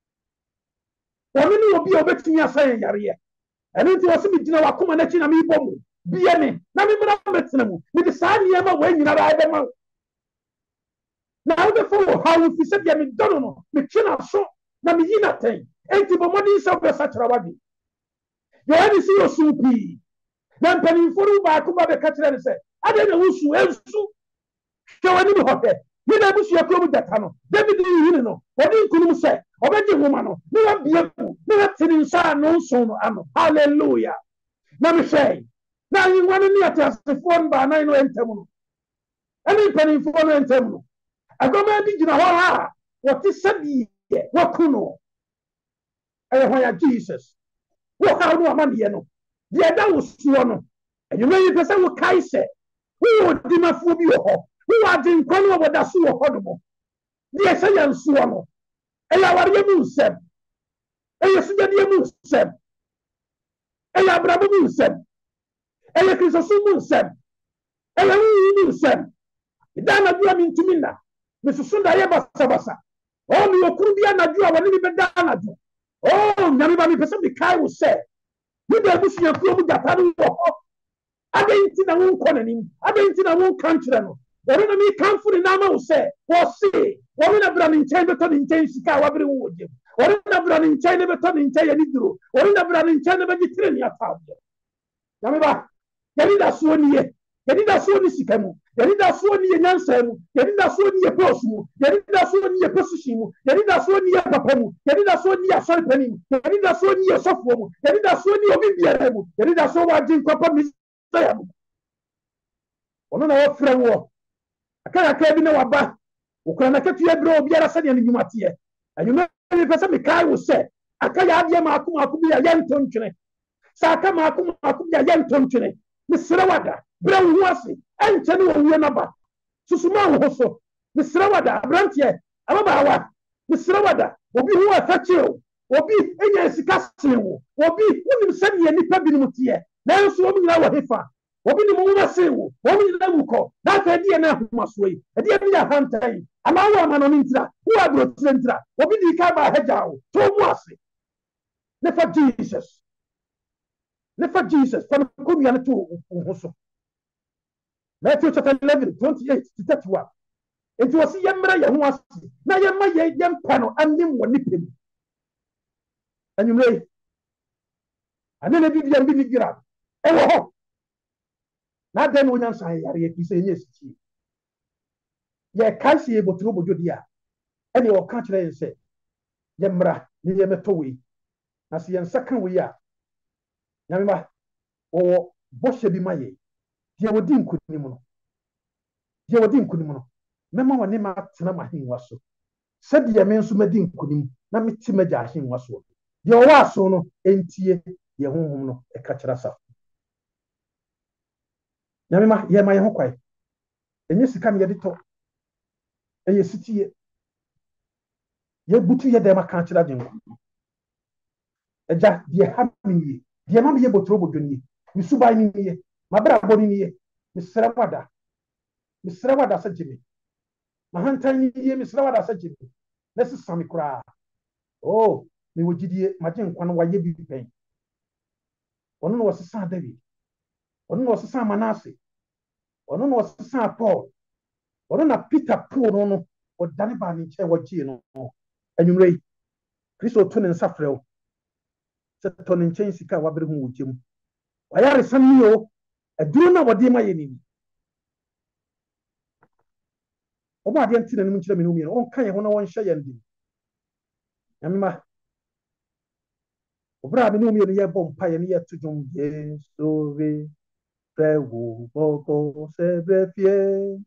wɔne ne obi a wobɛtumi asa yɛn yareɛ ɛno nti wɔ sɛ megyina wakoma n'akyi na merebɔ mu bie me na memmra mɛtena mu mede saa nneɛma wɔ nyinara ɛbɛma wo na wobɛfa wɔ haw fi sɛ deɛ medɔ no no metwe n'aso na meyi n'atɛn enti bɔ mmɔden sɛ wobɛsa kyerɛ wade yohane sɛ yɛsu pii na mpanimfo no baako ba bɛka kyerɛ ne sɛ adɛn na wosu ɛnsu hwɛ w'anim hɔ hwɛ ne na abusua kurom data no david yihini no wɔde nkunim sɛ ɔbɛgye nwoma no ne wabie mu ne wate ne nsa ano nson no ano halleluya na mehwɛ na ahengua no ne ateasefoɔ no baanan no ɛntam no ɛne mpanimfoɔ no ɛntam no agɔma bi gyina hɔ a wɔte sɛdeɛ waku no ɛyɛ hwan ya jesus wohaw no amanneɛ no deɛ ɛda wo soɔ no anwuma yi pɛ sɛ wokae sɛ wowɔ dimafoɔ bi wɔ hɔ wowɔ agyenkwa no a wɔda so wɔ hɔ no mo deɛ ɛsɛ yɛn soɔ no ɛyɛ awareɛ mu nsɛm ɛyɛ sogyadeɛ mu nsɛm ɛyɛ abrabɔ mu nsɛm ɛyɛ kristosom mu nsɛm ɛyɛ wowu mu nsɛm ɛda anadwo a mentumi nna mesoso da yɛ basabasa ɔ mewɔ kuro bi anadwo a wɔne me bɛda anadwo ɔ nyame ba mepɛ sɛ mekae wo sɛ mede abusuakuo mu gyata no wɔ hɔ adɛn nti na wonkɔ n'anim adɛn nti na wonka nkyerɛ no wɔno na mekamfo ne naama wo sɛ wɔse wɔno na bra ne nkyɛn bɛtɔ ne nkyɛn sika a wabere wo wɔ gyam wɔno na bra ne nkyɛn ne bɛtɔ ne nkyɛn yɛne duro wɔno na bra ne nkyɛn ne bɛgye tire ne ataadeɛ nyame ba yɛne da soɔ nie yɛne da soɔ ne sika mu yɛne da soɔ ne yɛ nyansa mu yɛne da soɔ ne yɛ pɔs mu yɛne da soɔ ne yɛ position mu yɛne da soɔ ne yɛ papa mu yɛne da soɔ ne yɛ asɔre pani mu yɛne da soɔ ne yɛ sɔfoɔ mu yɛne da soɔ ne yɛ obi biara mu yɛne da soɔ wɔ agye nkwapa mesaya mu ɔno na wɔfrɛ wɔ akayaka bi na waba wokura na ketua bere obiara sɛdeɛ ne nnwuma teɛ anwuma ne pɛ sɛ mekae wo sɛ aka yɛ adeɛ maako maako bi a yɛntɔ ntwene sɛ aka maako maako bi a yɛntɔ ntwene mesrɛ wada berɛ wo ho ase ɛnkyɛ ne wɔwuo no ba susuma wo ho so mesrɛ wada aberanteɛ ababaawa mesrɛ wada obi ho ɛfa kyerɛ wo obi ɛnya sika sen wo obi wonim sɛdeɛ nnipa binom teɛ nanso wɔm nyinaa wɔ hefa obi ne mo woma sen wo wɔm nyinaa wu kɔ na afɛ ɛdeɛ no ahomasoɔ yi ɛdeɛ bi yɛ ahantan anaa wo ama no no ntira wo aborɔtire ntira obi di ka ba ahagya wo to mu ase ne fa jesus ne fa jesus fa no kɔnnua no to wo ho so Matthew chapter eleven, twenty-eight to thirty-one. It was a yammer, Yahuas, Nayama, Yam Pano, and Nim were nipping. And you may, and then I did the big grab. Oh, not then when I say, you say, yes, ye can't see able to go to dia. And your country and say, Yamra, Yamatoi, as the second we are. Yamma, or Boshe be my. Dia wodi nkunim no dia wodi nkunim no mema wone ma tena mahenwa so sɛ dia me nso madi nkunim na meti magya ahenwa so Ye wa so no entie ye honhom no e ka kyerɛ sa. Nyame ma ye ma ye ho kwai. Enye sika ne ye de to. Eye sitie. Ye butu ye dem aka kyerɛ den. Eja de ha mi de ma ye botro bodwoni. Mi subai ni ye. Ma bra bodi ni ye. Mi sra wada. Mi sra wada sa jimi. Ma hantan ni ye mi sra wada sa jimi. Nesi sami kura. Oh, mi wojidie ma je nkwa no wa ye bi pen. Ono no wasesa David. Ono no wasesa Manase. Ono no wasesa Paul. Ono na Peter Paul no no odane ba ni nche wagye no. Anwumrei Kristo to ne nsa frɛw. Se to ne nchen sika wa bere hu wogyem. Wayare sanni o. Aduro na wode ma ye ni. Oba ade ntina nim nkyerɛ me no mi no. On kan ye ho na won hye ye ndi. Nyamema obra me no mi no ye bom pa ye ne ye to dwom ye so we prewo boko se brefie.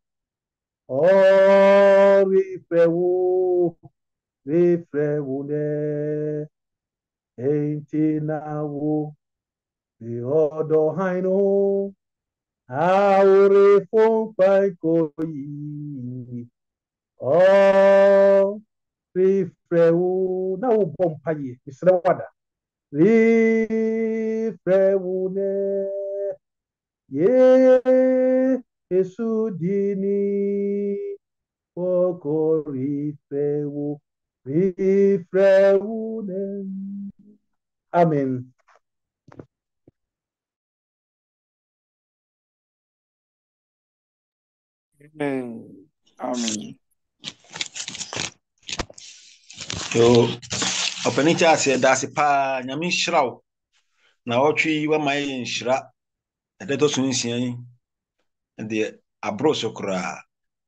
Oh, we prewo we prewo ne enti na wo we odo haino aure fon pai koi. Oh, we prewo na wo bom pa ye misre wada. We prewo ne ye Yesu dini poko rifrewu rifrewu ne. Amen. Amen. Amen. Yo, opani cha se da se pa nyame hyiraw na otwi wa mai nhyira ede to so nsian de abro so kra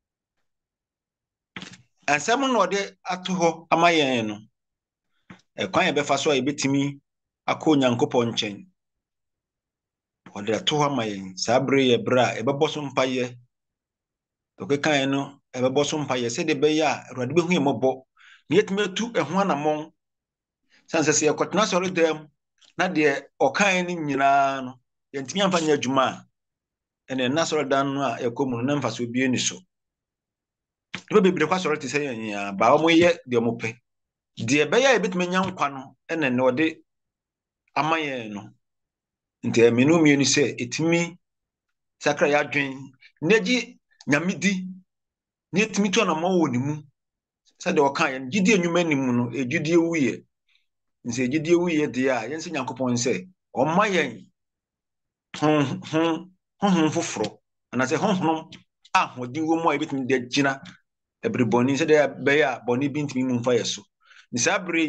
ansam no de ato ho amayen no e kwan e befa so e betimi akọ Nyankopon nchen o de ato ho amayen sabre ye bra e bebo so mpaye to ke kan no e bebo so mpaye se de be ya Awurade be hu e mobo ne yetime tu e ho anamon sanse se yakotena so redem na de okan ni nyina no yentimi amfa nya adwuma ene na so redan no a yakomu no mfa so bie ni so be bebre kwa so rete se ya ba o moye de mo pe de be ya ebetime nya nkwa no ene ne ode amaye no nti amenu mienu se etimi sakra ya dwen neji nyamidi ne etimi to na mawo ni mu se de okan ya gidi enwuma ni mu no egidi ewuye nse egidi ewuye de a yense Nyankopon se o mayen hon hon hon foforo ana se hon hon a hodin wo mu a ebetimi de gina every boni se de be ya boni bintimi mu mfa yeso nsabre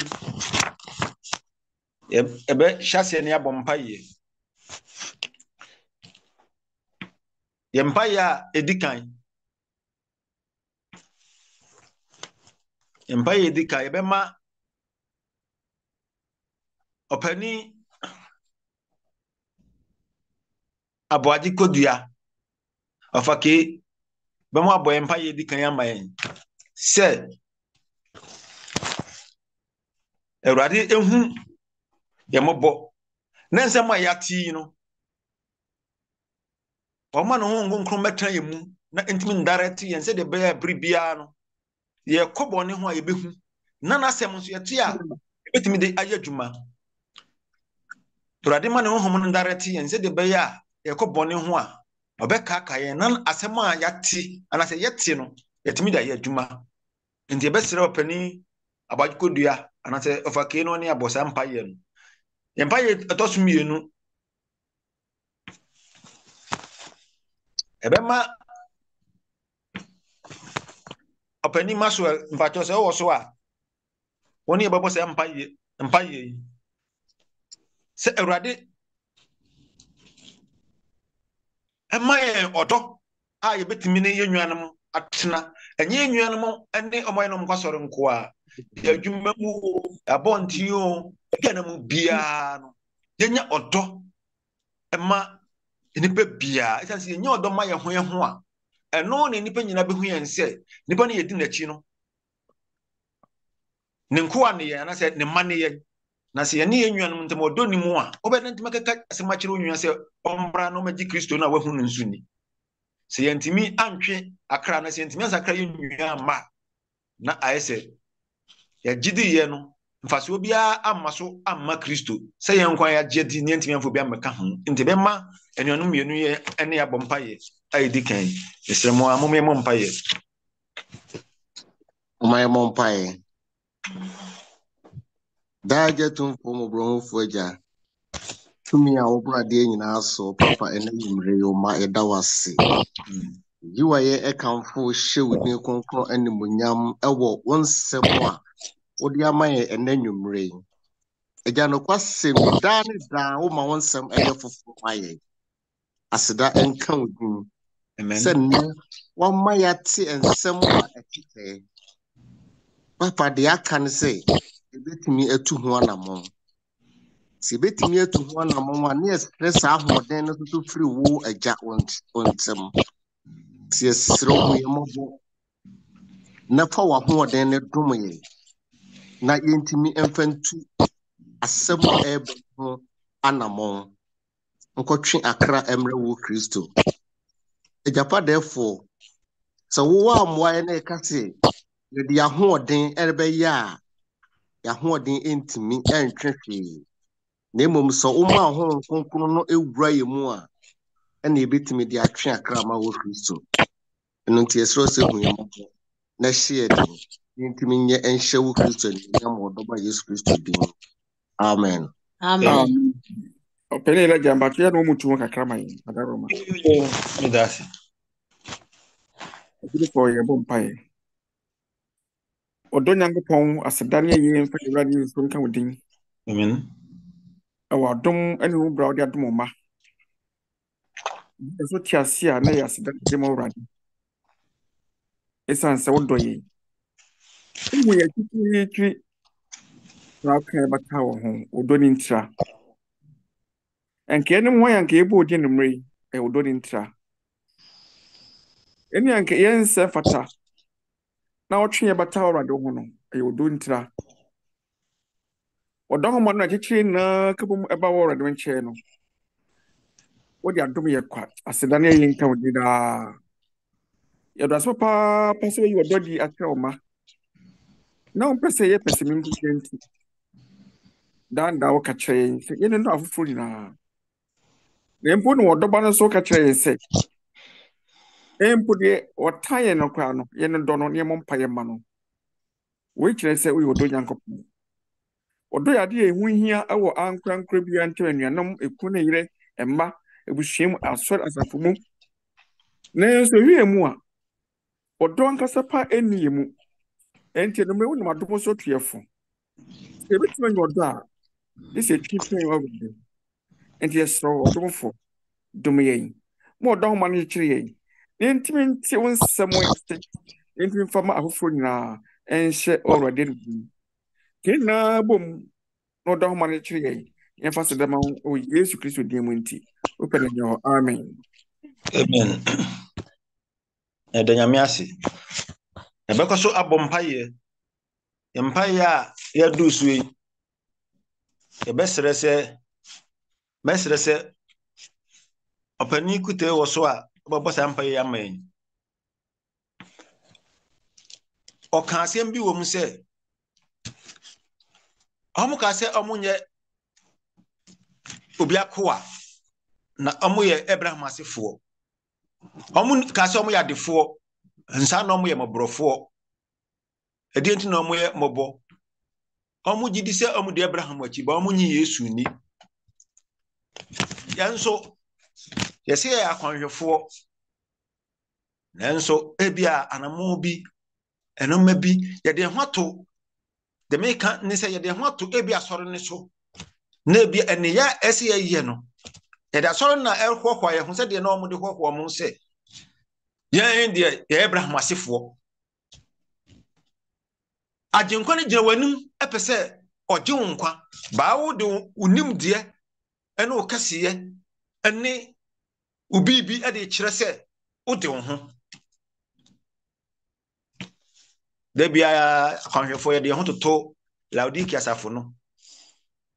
ebe hyase ne abompaye yempaye a edikan yempaye edikan ebe ma opani aboaji kodua afake be mo abo yempaye edikan amayen se Awurade ehu yemobo na nsem a yati no o ma no ho ngonkron metan yemu na intimi ndarete yen se de be ya bribia no ye kobone ho a yebehu na na asem so yete a ebetimi de ayadwuma Awurade ma ne ho no ndarete yen se de be ya ye kobone ho a obeka aka yen na asem a yate ana se yete no yetimi de ayadwuma nti ebesere opani abajikodua ana se ofake no ne abosa mpaye no yempaye etosumienu ebema opani maso mpacho se wo so a woni ebebo se mpaye mpaye se Awurade emaye odo a yebetimi ne yennuanum atena enye yennuanum ene omoyenom kwasoro nko a adwuma mu abontiu gana mu bia no yenya odo ema nipa bia esanse yenya odo ma ye ho ye ho a eno ne nipa nyina behu yen se nipa ne yedi nachi no ne nko a ne ye na se ne ma ne ye na se yene yennuanum ntem odoni mu a obedentime keka asemachiro nwua se ombra no magi Kristo na wahu no nsuni se yentimi antwe akra na se yentimi asakra yennua ma na ayese ya gidi ye no mfaso bia amma so amma Kristo se yenkwan ya gidi ne yentimi amfo bia meka ho nti be ma enuanum mienu ye ene ya bompa ye ayedi kan esremo amome mo mpa ye my mom pie. Dajetum from Bro Fuja. To me, I will bring in also Papa and Rio Ma Edawasi. You are a count for show with new conquer and Munyam, a walk once more. What the Amaya and then you rain. A jano quasi me down down, my one some air for my as that encounter. Send one Maya tea and somewhat a Papa, the I can say. Ebet me a two one among. Si bet me a two one among one yes, press out more than to free wool a jack on some. Si a slow me a mobile. Napa wa more than a domain. Not into me infant to a semo ebb anamon. Uncle Chin Accra Emerald Christo. A japa therefore. So warm why a catty. The Yahoo den elbe ya. Yahoo den into me and trendy. Nemo so uma ho konkro no ewura ye mu a na ebetimi de atwe akra ma wo Kristo eno nti esro se hu ye mo na hye de ntimi nye enhye wo Kristo ni nyam odoba Yesu Kristo din amen Amen. Opele la jamba tu ya no mutu kakra mai adaroma me dasi ebi for ye bompai odo nyankopon asedane ye mfa ewrade nso nka wodin amen awa dom ene wo bra odi adom ma eso tiasia na ya asedane de mo wrade esan se wodo ye ewu ye titiri na ka ba ka wo ho odo ni ntra enke ene mo yanke ebo odi no mrei e odo ni ntra ene yanke yense fata na otwe bata wrade ho no e odo ntra odo ho mo na titiri na kabum eba wrade nche no wodi adom ye kwa asedane ye nka wodi da ya do aso pa pa se yi odo di akra oma na on pese ye pese mi mpenti dan da wo ka kire se ye no afufuru ni na ne mpo no odo ba no so ka kire se e mpo de otaye no kwa no ye no do no ne mo mpa ye ma no wo kire se wo odo nyankopon odo ya de ehu hia awo ankra nkra bi ante anuanom eku ne yire emma ebuhiem asor asafo mu ne so wie mu a odo ankasa pa eni mu enti no me wo no madom so tuefo se betima nyodo a this is tripping over there enti esro odomfo dom yen mo odo ma no kire yen enti enti won samo enti enti fama afofo nyina enhye already no kina bom no odo ma no kire yen yen fa se dama o Yesu Kristo dim enti open your amen amen e de nyame ase e be ko so abompa ye mpa ye a ya du suyi e be sere se be sere se opani kute wo so a bo sa mpa ye amen o kan asem bi wo mu se omu ka se omu nye obi akoa na omu ye Abraham asefo omu ka se omu ya defo nsa na omu ye mobrofo edi enti na omu ye mobo omu gidi se omu de Abraham achi ba omu nyi Yesu ni yanso yesi ya akwanhwefo nanso ebia anamo bi enoma bi ye de hwato de meka ni se ye de hwato ebia soro ni so na ebia ene ya ese ye ye no ye da soro na erhwhwa ye hu se de na omu de hwhwa mu se ye de ye Abraham asefo ajenkwa ni gina wanim epese oje wonkwa ba wo de unim de ene o kaseye ene ubibi ade kire se wo de wo ho da bia akwanhwefo ye de ho toto Laodicea asafo no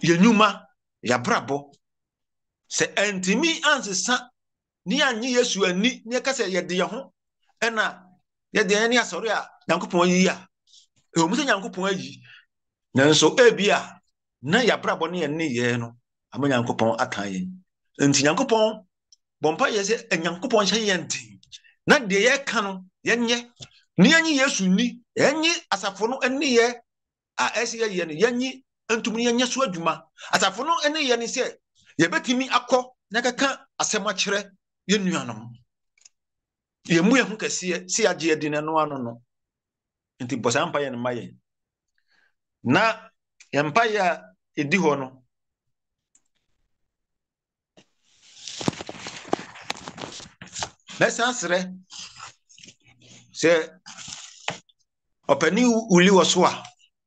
yenyuma yabrabo se entimi ansesa ni anyi Yesu ani ni ka se yede ye ho ena yede ani asori a Nyankopon yi a e o mu se Nyankopon ayi nanso ebia na yabrabo ne ye ne ye no ama Nyankopon aka ye enti Nyankopon bompa ye se Nyankopon hye ye ntin na de ye ka no ye nye ni anyi Yesu ni enyi asafo no ene ye a ese ye ye no ye nyi entumi ye nye so adwuma asafo no ene ye ne se ye betimi akọ na kaka asem a kire ye nuanom ye mu ye hu kase se age ye din no ano no nti bosa mpa ye no maye na ye mpa ya edi ho no lesa sere se opani uli woso a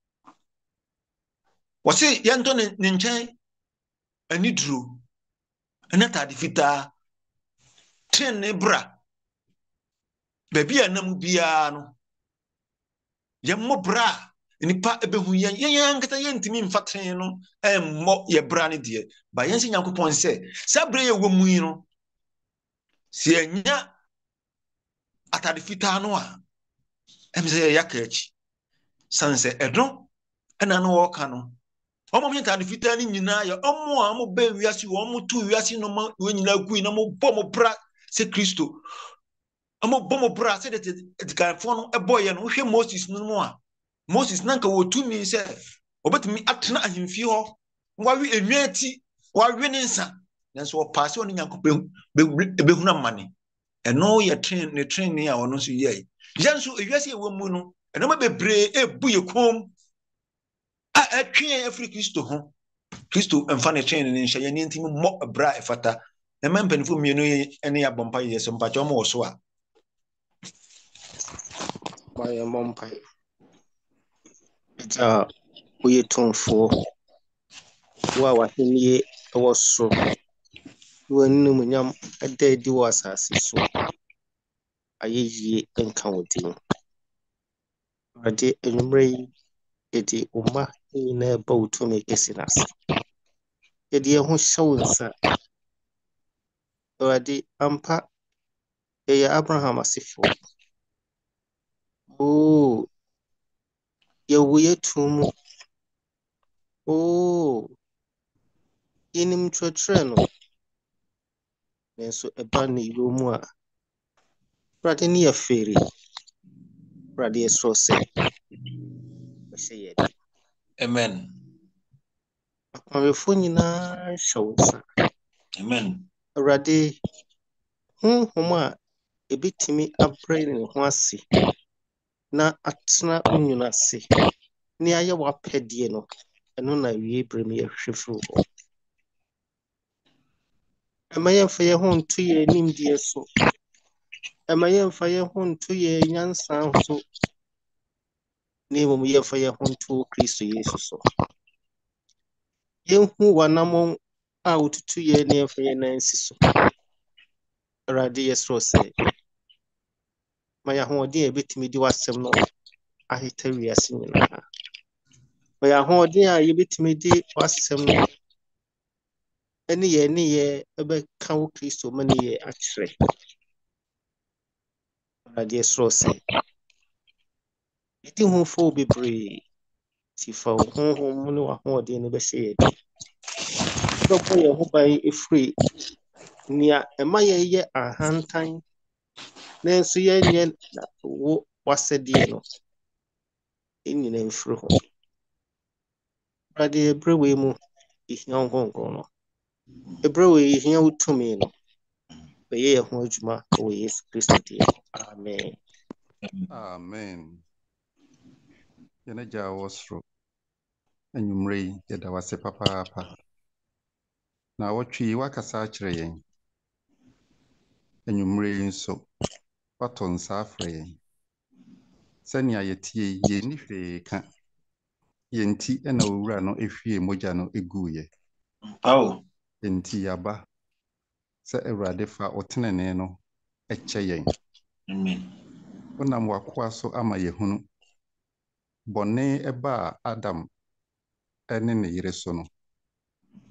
wosi ye nto ne nchen ani duro ena tade fita ten ne bra baby anam bia no ye mo bra nipa ebehu yen yen nkata ye ntimi mfaten no emmo ye bra ne de ba yen se Nyankopon se sabre ye womu yi no se anya atade fita no a em se ye yakachi sanse edon ena no wo ka no omo mi atade fita ni nyina ye omo a mo ba wiase wo mo tu wiase no ma wo nyina gui na mo bom bra se Kristo omo bom bra se de edikanfo no eboye no hwe Moses no mo a Moses nanka wotumi se obetumi atena ahemfie ho wawe enwati wawe ne nsa nanso opase oni Nyankopon behuna mane eno ye train ne train ne a ono so ye yanso ewiase e wamu no eno ma bebre ebu ye kom a atwe Afri Kristo ho Kristo emfa ne train ne nhye ne ntimi mo bra efata e mampanifo mienu ene ya bompa ye so mpacho mo so a my mom pie. Uh, we turn for what was in ye was so. When no munyam a day do was as so. I ye encounting. I did enumerate it uma in a boat to make a sinas. A dear who shows sir. Already ampa a Abraham as if for. Oh, your way to oh, in him to a treno. And so a bunny room. Brother near fairy. Brother so say. Say it. amen My phone na shows. amen Already, whom homa a bit me a brain in one na atena unyuna se. Ni aya wa pedie no. Eno na wie bremi a hwefru ho. Ema yemfa ye ho nto ye nimdie so. Ema yemfa ye ho nto ye nyansa so. Ni mo yemfa ye ho nto Kristo Yesu so. Yenhu wanamon a ututu ye ne yemfa ye nansi so. Radi yesro se. Ma ya ho de ebetimi di wasem no ahita wiase nyina. Ma ya ho de a yebetimi di wasem no ene ye ne ye ebe kan Kristo mane ye akire. Radi yesro se. Iti hu fo bebre ti fa hu hu mu ne wa ho de ne be se ye di. Dopo ye ho ban efri nia ema ye ye ahantan nanso ye nye wo wasede no enyina mfiri ho. Radi ebrewe mu ihia ngongo no. Ebrewe ihia utumi no. Be ye ho adwuma o Yesu Kristo die. Amen. Amen. Yena ja wasro. Enyumrei yeda wase papa apa. Na wotwi wakasa akire yen. Enyumrei nso waton sa afre yen. Sani ayetie ye ni hwe ka. Yenti ena owura no ehwie moja no eguye. aw Enti yaba se Ewurade fa otenene no eche yen. amen Onam wakoa so ama yehunu. Bone eba Adam ene ne yere so no.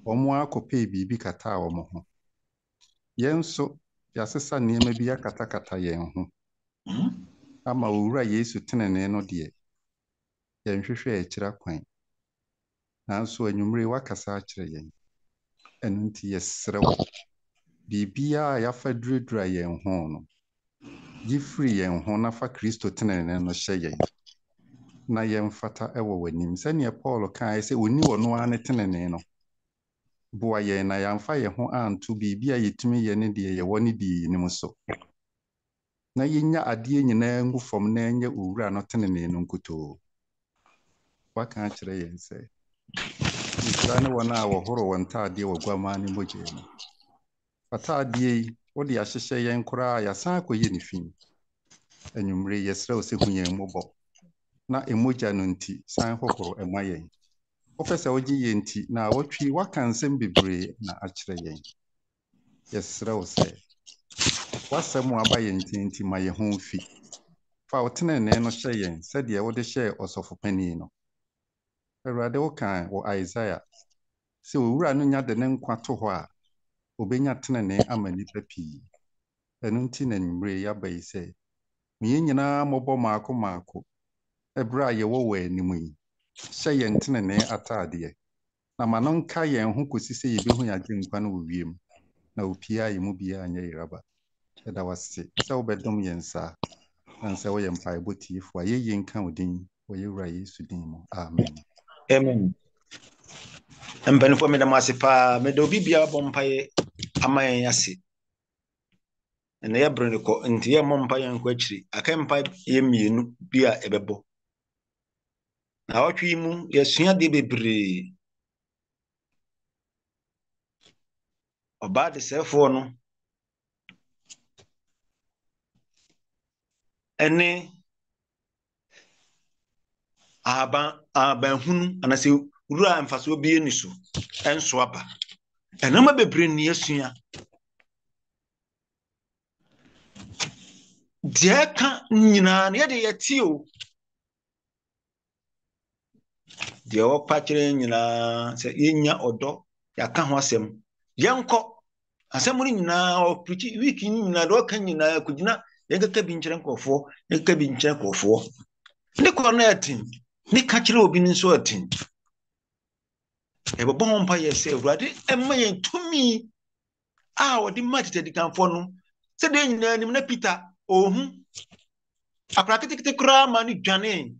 Omo akɔpɛ biribi kata wɔn ho. Yɛn so yɛasesa nneɛma bi akatakata yɛn ho. Ama owura Yesu tenene no deɛ. Yɛnhwehwɛ akyira kwan. Nanso anwummere wakasa akyerɛ yɛn. Ɛno nti yɛsrɛ wo. Biribiara a yɛafa duradura yɛn ho no. Gifiri yɛn ho na fa Kristo tenene no hyɛ yɛn. Na yɛmfata ɛwɔ w'anim. Sɛnea Paul kae sɛ onni wɔno ara ne tenene no. Boa yɛn na yɛmfa yɛn ho anto biribi a yɛtumi yɛ ne deɛ yɛwɔ ne deɛ yɛnim so. Na yɛnya adeɛ nyinaa ngu fam na ɛnyɛ owura no tenene no nkutoo. Waka akyerɛ yɛn sɛ nhyira ne wɔn a wɔhoro wɔn ntaadeɛ wɔ guamaa ne mogya mu. Ataadeɛ yi wode ahyehyɛ yɛn koraa yɛasan akɔyɛ ne fi. Anwummere yɛsrɛ wo sɛ hu yɛn mmɔbɔ. Na emogya no nti san hohoro ɛma yɛn. Wopɛ sɛ wogye yɛn nti na wɔtwi waka nsɛm bebree na akyerɛ yɛn. Yɛsrɛ wo sɛ wasɛm a aba yɛn nti nti ma yɛn ho mfi. Fa wo tenene no hyɛ yɛn sɛdeɛ wode hyɛɛ ɔsɔfopanin no. Awurade woka wɔ Isaiah sɛ owura no nya de ne nkwa to hɔ a obenya tenene ama nnipa pii. Ɛno nti na anwummere yɛaba yi sɛ yɛn nyinaa mmɔbɔ maako maako. Ɛberɛ a yɛwɔ wɔ anim yi. Hyɛ yɛn tenene ataadeɛ. Na ma no nka yɛn ho kɔsi sɛ yɛbɛhu yɛagye nkwa no wɔ wiem. Na opia yɛ mu biara nyɛ yeraba. Ɛda wase sɛ wobɛdom yɛn saa. Na sɛ woyɛ mpaebɔ tiefo a yɛyɛ nka wo din wɔ yɛwura Yesu din mu. Amen. Amen. Mpanimfoɔ meda mo ase paa. Meda obi biara bɔ mpaeɛ ama yɛn ase. Na yɛbrɛ ne kɔ nti yɛmmɔ mpaeɛ nkɔ akyiri. Aka mpaeɛ yɛ mmienu bi a ɛbɛbɔ. Na awɔtwe yi mu yɛsua de bebree. Ɔbaa desɛefoɔ no ɛne ahaban ahabanhunu anasɛ wura mfasoɔ bi ani so ɛnso aba. Ɛnama bebree ne yɛsua. Deɛ ɛka nyinaa ne yɛde yɛte o. Deɛ wɔpa kyerɛ nyinaa sɛ yɛnya ɔdɔ yɛaka ho asɛm. Yɛnkɔ asɛm no nyinaa ɔpirikyi wiki nyinaa deɛ ɔka nyinaa kɔgyina yɛnkeka bi nkyerɛ nkɔfoɔ yɛnkeka bi nkyerɛ nkɔfoɔ. Ne kɔ no ɛten ne ka kyerɛ obi nso ɛten. Ɛbɛbɔ ho mpa yɛ sɛ Awurade ɛma yɛn tumi a wɔde ma tetadikanfoɔ no sɛ deɛ nyinaa nim na Peter ohu akora ketekete koraa ma ne dwane.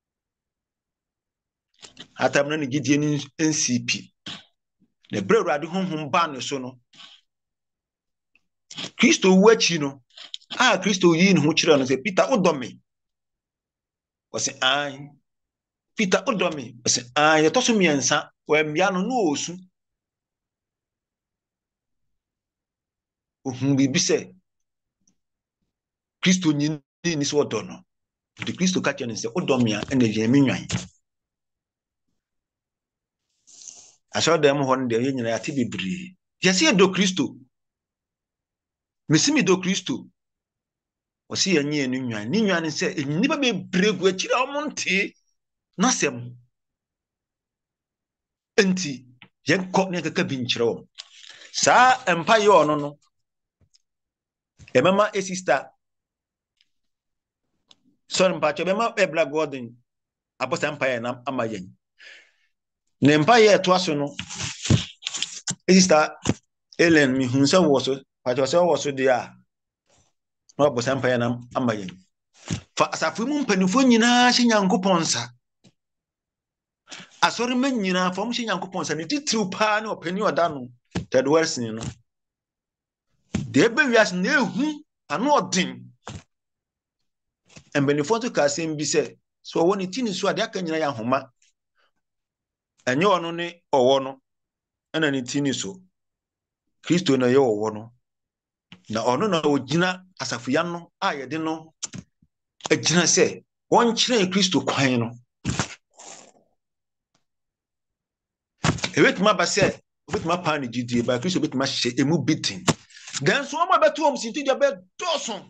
Atam na ne gyidie ne nsi pi. Na ɛberɛ Awurade honhom ba ne so no. Kristo wu akyi no a Kristo yi ne ho kyerɛ no sɛ Peter wodɔ me. Wɔsɛ an. Peter wodɔ me. Wɔsɛ an. Yɛtɔ so mmiɛnsa wɔammia no na ɔsu. Ohun biribi sɛ Kristo nyi ni sɛ ɔdɔ no. Nti Kristo ka kyerɛ no sɛ wodɔ me a ɛna yɛn me nwan. Asɔredan mu hɔ no deɛ yɛn nyinaa yɛate bebree. Yɛsɛ yɛdɔ Kristo. Mesi mi dɔ Kristo. Wɔsɛ yɛn nyɛ ne nwan. Ne nwan ne sɛ nnipa bebree gu akyiri a wɔn nte n'asɛm. Enti yɛnkɔ ne yɛnkeka bi nkyerɛ wɔn. Saa mpa yɛ ɔno no. Ɛmɛma esista. Sorry mpakyɛ ɛmɛma Ebla Gordon abɔsa mpa yɛ nam ama yɛn. Ne mpa yɛ ɛtoa so no. Esista Ellen mi hun sɛ wɔ so. Pakyɛ sɛ wɔ so deɛ a. Na abɔsa mpa yɛ nam ama yɛn. Fa asafo mu mpanimfoɔ nyinaa hyɛ Nyankopɔn nsa. Asɔre ma nyinaa fam hyɛ Nyankopɔn nsa. Ne titiriw paa ne ɔpani ɔda no. Ted Wilson no. Deɛ ɛbɛ wiase na ehu ano ɔden. Mpanimfoɔ nso ka asɛm bi sɛ so ɔwɔ ne ti ne so a deɛ aka nyinaa yɛ ahoma. Ɛnyɛ ɔno ne ɔwɔ no ɛna ne ti ne so. Kristo na yɛ ɔwɔ no. Na ɔno na ogyina asafoya no a yɛde no agyina sɛ wɔnkyerɛ Kristo kwan no. Ewetuma ba sɛ obetuma pa ne gyidie ba Kristo obetuma hyɛ emu bitin. Ganso ɔmo abɛto ɔmo sinti deɛ bɛ dɔɔso.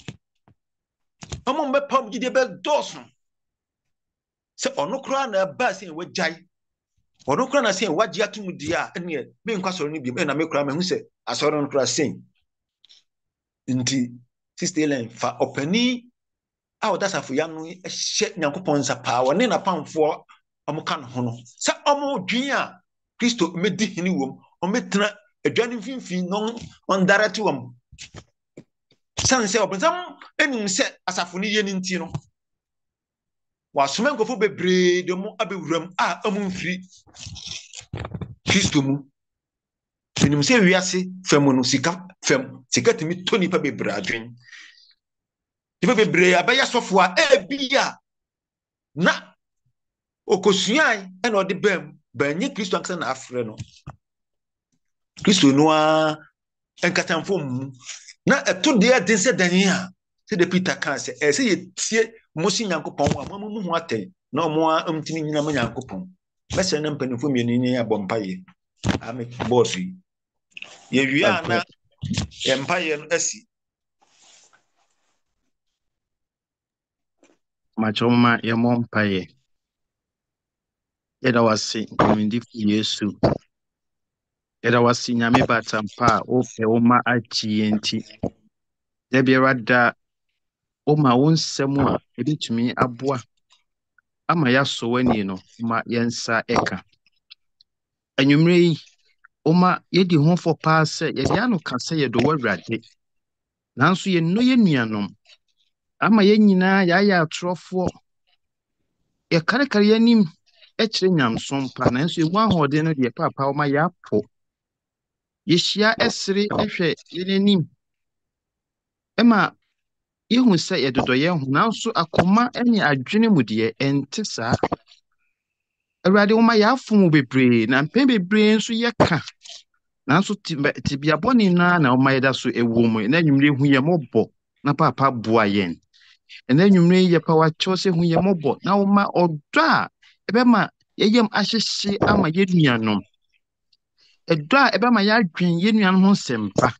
Ɔmo mbɛpa ɔmo gyidie bɛ dɔɔso. Sɛ ɔno koraa na ɛba sɛ wɔgyae Ono kura na sen wagye atum dia ene me nkwa soro ni bi me na me kura me hu se asoro no kura sen nti sister Ellen fa opani a odasafo ya no ehye Nyankopɔn nsa pa wone na pamfo omo kan ho no se omo dwen a Kristo medi hini wom ometena adwane mfimfin no on direct wom san se obensam enim se asafo ni ye ni nti no wasoma nkofo bebree de mo abewuram a amu mfiri Kristo mu enim se wiase fam no sika fam sika timi to nipa bebree adwen nipa bebree abaya sofo a ebia na okosuan e na ode bam banye Kristo ankasa na afre no Kristo no a enkatamfo mu na eto de aden se dan a se de Peter kan se e se yetie mosi Nyankopɔn a mo mu hu aten na omo a amtini nyina ma Nyankopɔn mese na mpanifo mienu ni abompaye ame boss yi ye wia na empaye no asi machoma ya mompaye yeda wasi nkomindi fu Yesu yeda wasi nyame batampa o pe o ma achienti da biara da o ma wonsem a ebetumi aboa ama ya so wani no ma yensa eka anwumre yi o ma yedi ho fo pa se yedi anu ka se yedo wawrade nanso ye no ye nuanom ama ye nyina ya ya atrofo ye kare kare yanim ekire nyamsom pa nanso ewu ahode no de papa o ma ya po yehia esere ehwe yenenim ema yehu se yedodo ye hu nanso akoma ene adwene mu de ente saa awurade o ma ya afom bebree na mpem bebree nso ye ka nanso tibia boni na na o ma yeda so ewu mu na nwumre hu ye mobbo na papa boa yen ena nwumre ye pa wa chose hu ye mobbo na o ma odo a ebema yeyem ahyehye ama ye nuanom edo a ebema ya adwen ye nuanom ho sempa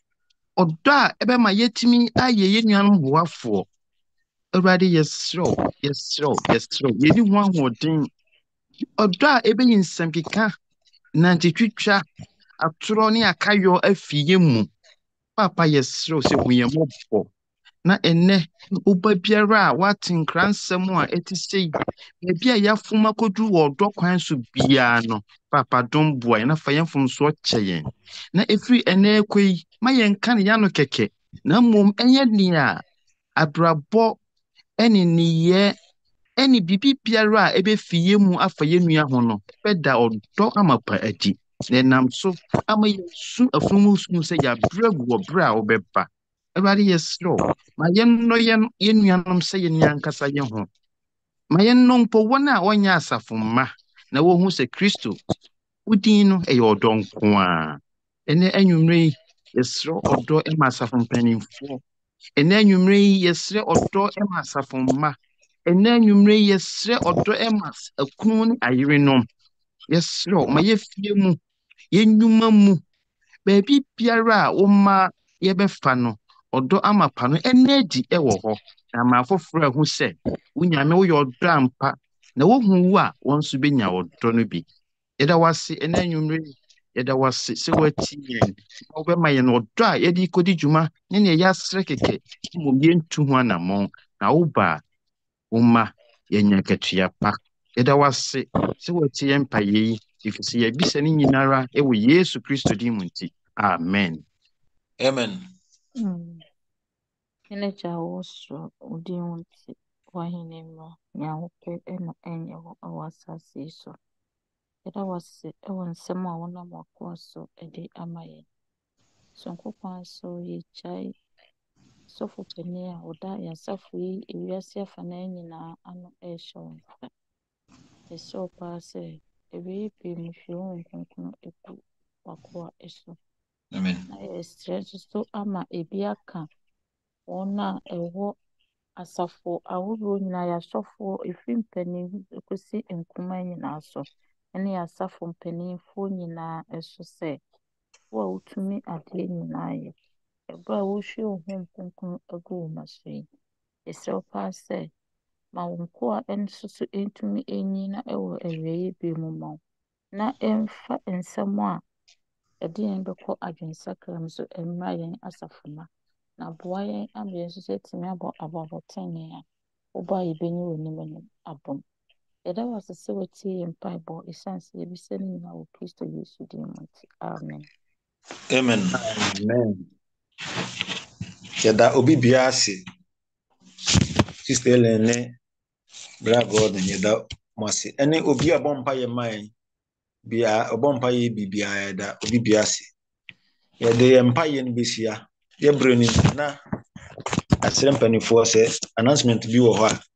odo a ebema yetimi aye ye nuanom boafo awurade yesro yesro yesro yedi hu ahoden odo a ebeyin sempika na ntitwitwa atoro ne akayo afiye mu papa yesro se hu ye mobbo na enne uba biara a watin kransem a etisei bia ya fuma kodu wodo kwan so bia no papa don boy na fa yemfom so kyeyen na efri enne ekoi ma yenka ne ya no keke na mom enye ni a abrabo eni niye eni bibi biara a ebefiye mu afa yenua ho no beda odo amapa adi na nam so ama yesu afumu su se ya bragu wo bra obeba Everybody yes slow. Ma yen no yen yen nuanom se yen yankasa ye ho. Ma yen no mpo wona wonya asafomma na wo hu se Kristo udin no e yodonko a. Ene anwumre yesro odo e ma asafompanimfo. Ene anwumre yesre odo e ma asafomma. Ene anwumre yesre odo e ma akunu ne ayerenom. Yesro ma yefie mu yenwuma mu baby biara wo ma yebefa no odo amapa no enedi ewo ho na ma foforo hu se unyame wo yodo ampa na wo hu wu a wonso benya odo no bi yeda wase ena anwumre yeda wase se wati yen wo be ma yen odo a yedi kodi djuma ne ne ya sre keke mo mientu ho anamon na wo ba wo ma yenya ketua pa yeda wase se wati yen pa yi ifisi ya bisa ni nyinara ewo Yesu Kristo di munti amen amen Mm. Ene cha woso udi wonti wahine mma nyawope ena enye ho awasase so. Eda wase ewo nsem a wona makwa so ede amaye. Sonko kwan so ye chai sofo pene a oda ya safu yi ewiase afa na nyina ano ehyo. Eso pa se ebi pe mhwe nkonkono eku wakwa eso. amen Na ye stress so ama ebi aka ona ewo asafo ahorow nyinaa yɛasɔfoɔ efi mpanin ekosi nkumaa nyinaa so ɛne asafo mpanimfoɔ nyinaa ɛso sɛ wo a wotumi adeɛ nyinaa yɛ ɛberɛ a wohwie wo ho nkonkron agu wo ma so yi yɛsrɛ wo paa sɛ ma wo nkoa nso so ntumi ɛnyi na ɛwɔ awiei bi mu ma wo na ɛmfa nsɛm a ɛde yɛn bɛkɔ adwensakra mu so mmra yɛn asafoma na boa yɛn ama yɛn nso sɛ tumi abɔ abɔbɔtene a wobɔ a yɛbɛnyi wɔ anim anim abom. Yɛda wo ase sɛ wotie yɛn mpaebɔ ɛsiane sɛ yɛbisa no nyinaa wɔ Kristo Yesu din mu nti. Amen. Amen. Amen. Yɛda obi biara ase. Sister Ellen ne Bra God yɛda mo ase. Ɛne obi a ɔbɔ mpaeɛ ma yɛn bia ɔbɔ mpaeɛ biribiara yɛda obi biara ase. Yɛde yɛn mpaeɛ no bɛhyia. Yɛbrɛ no na asrɛ mpanimfoɔ sɛ announcement bi wɔ hɔ a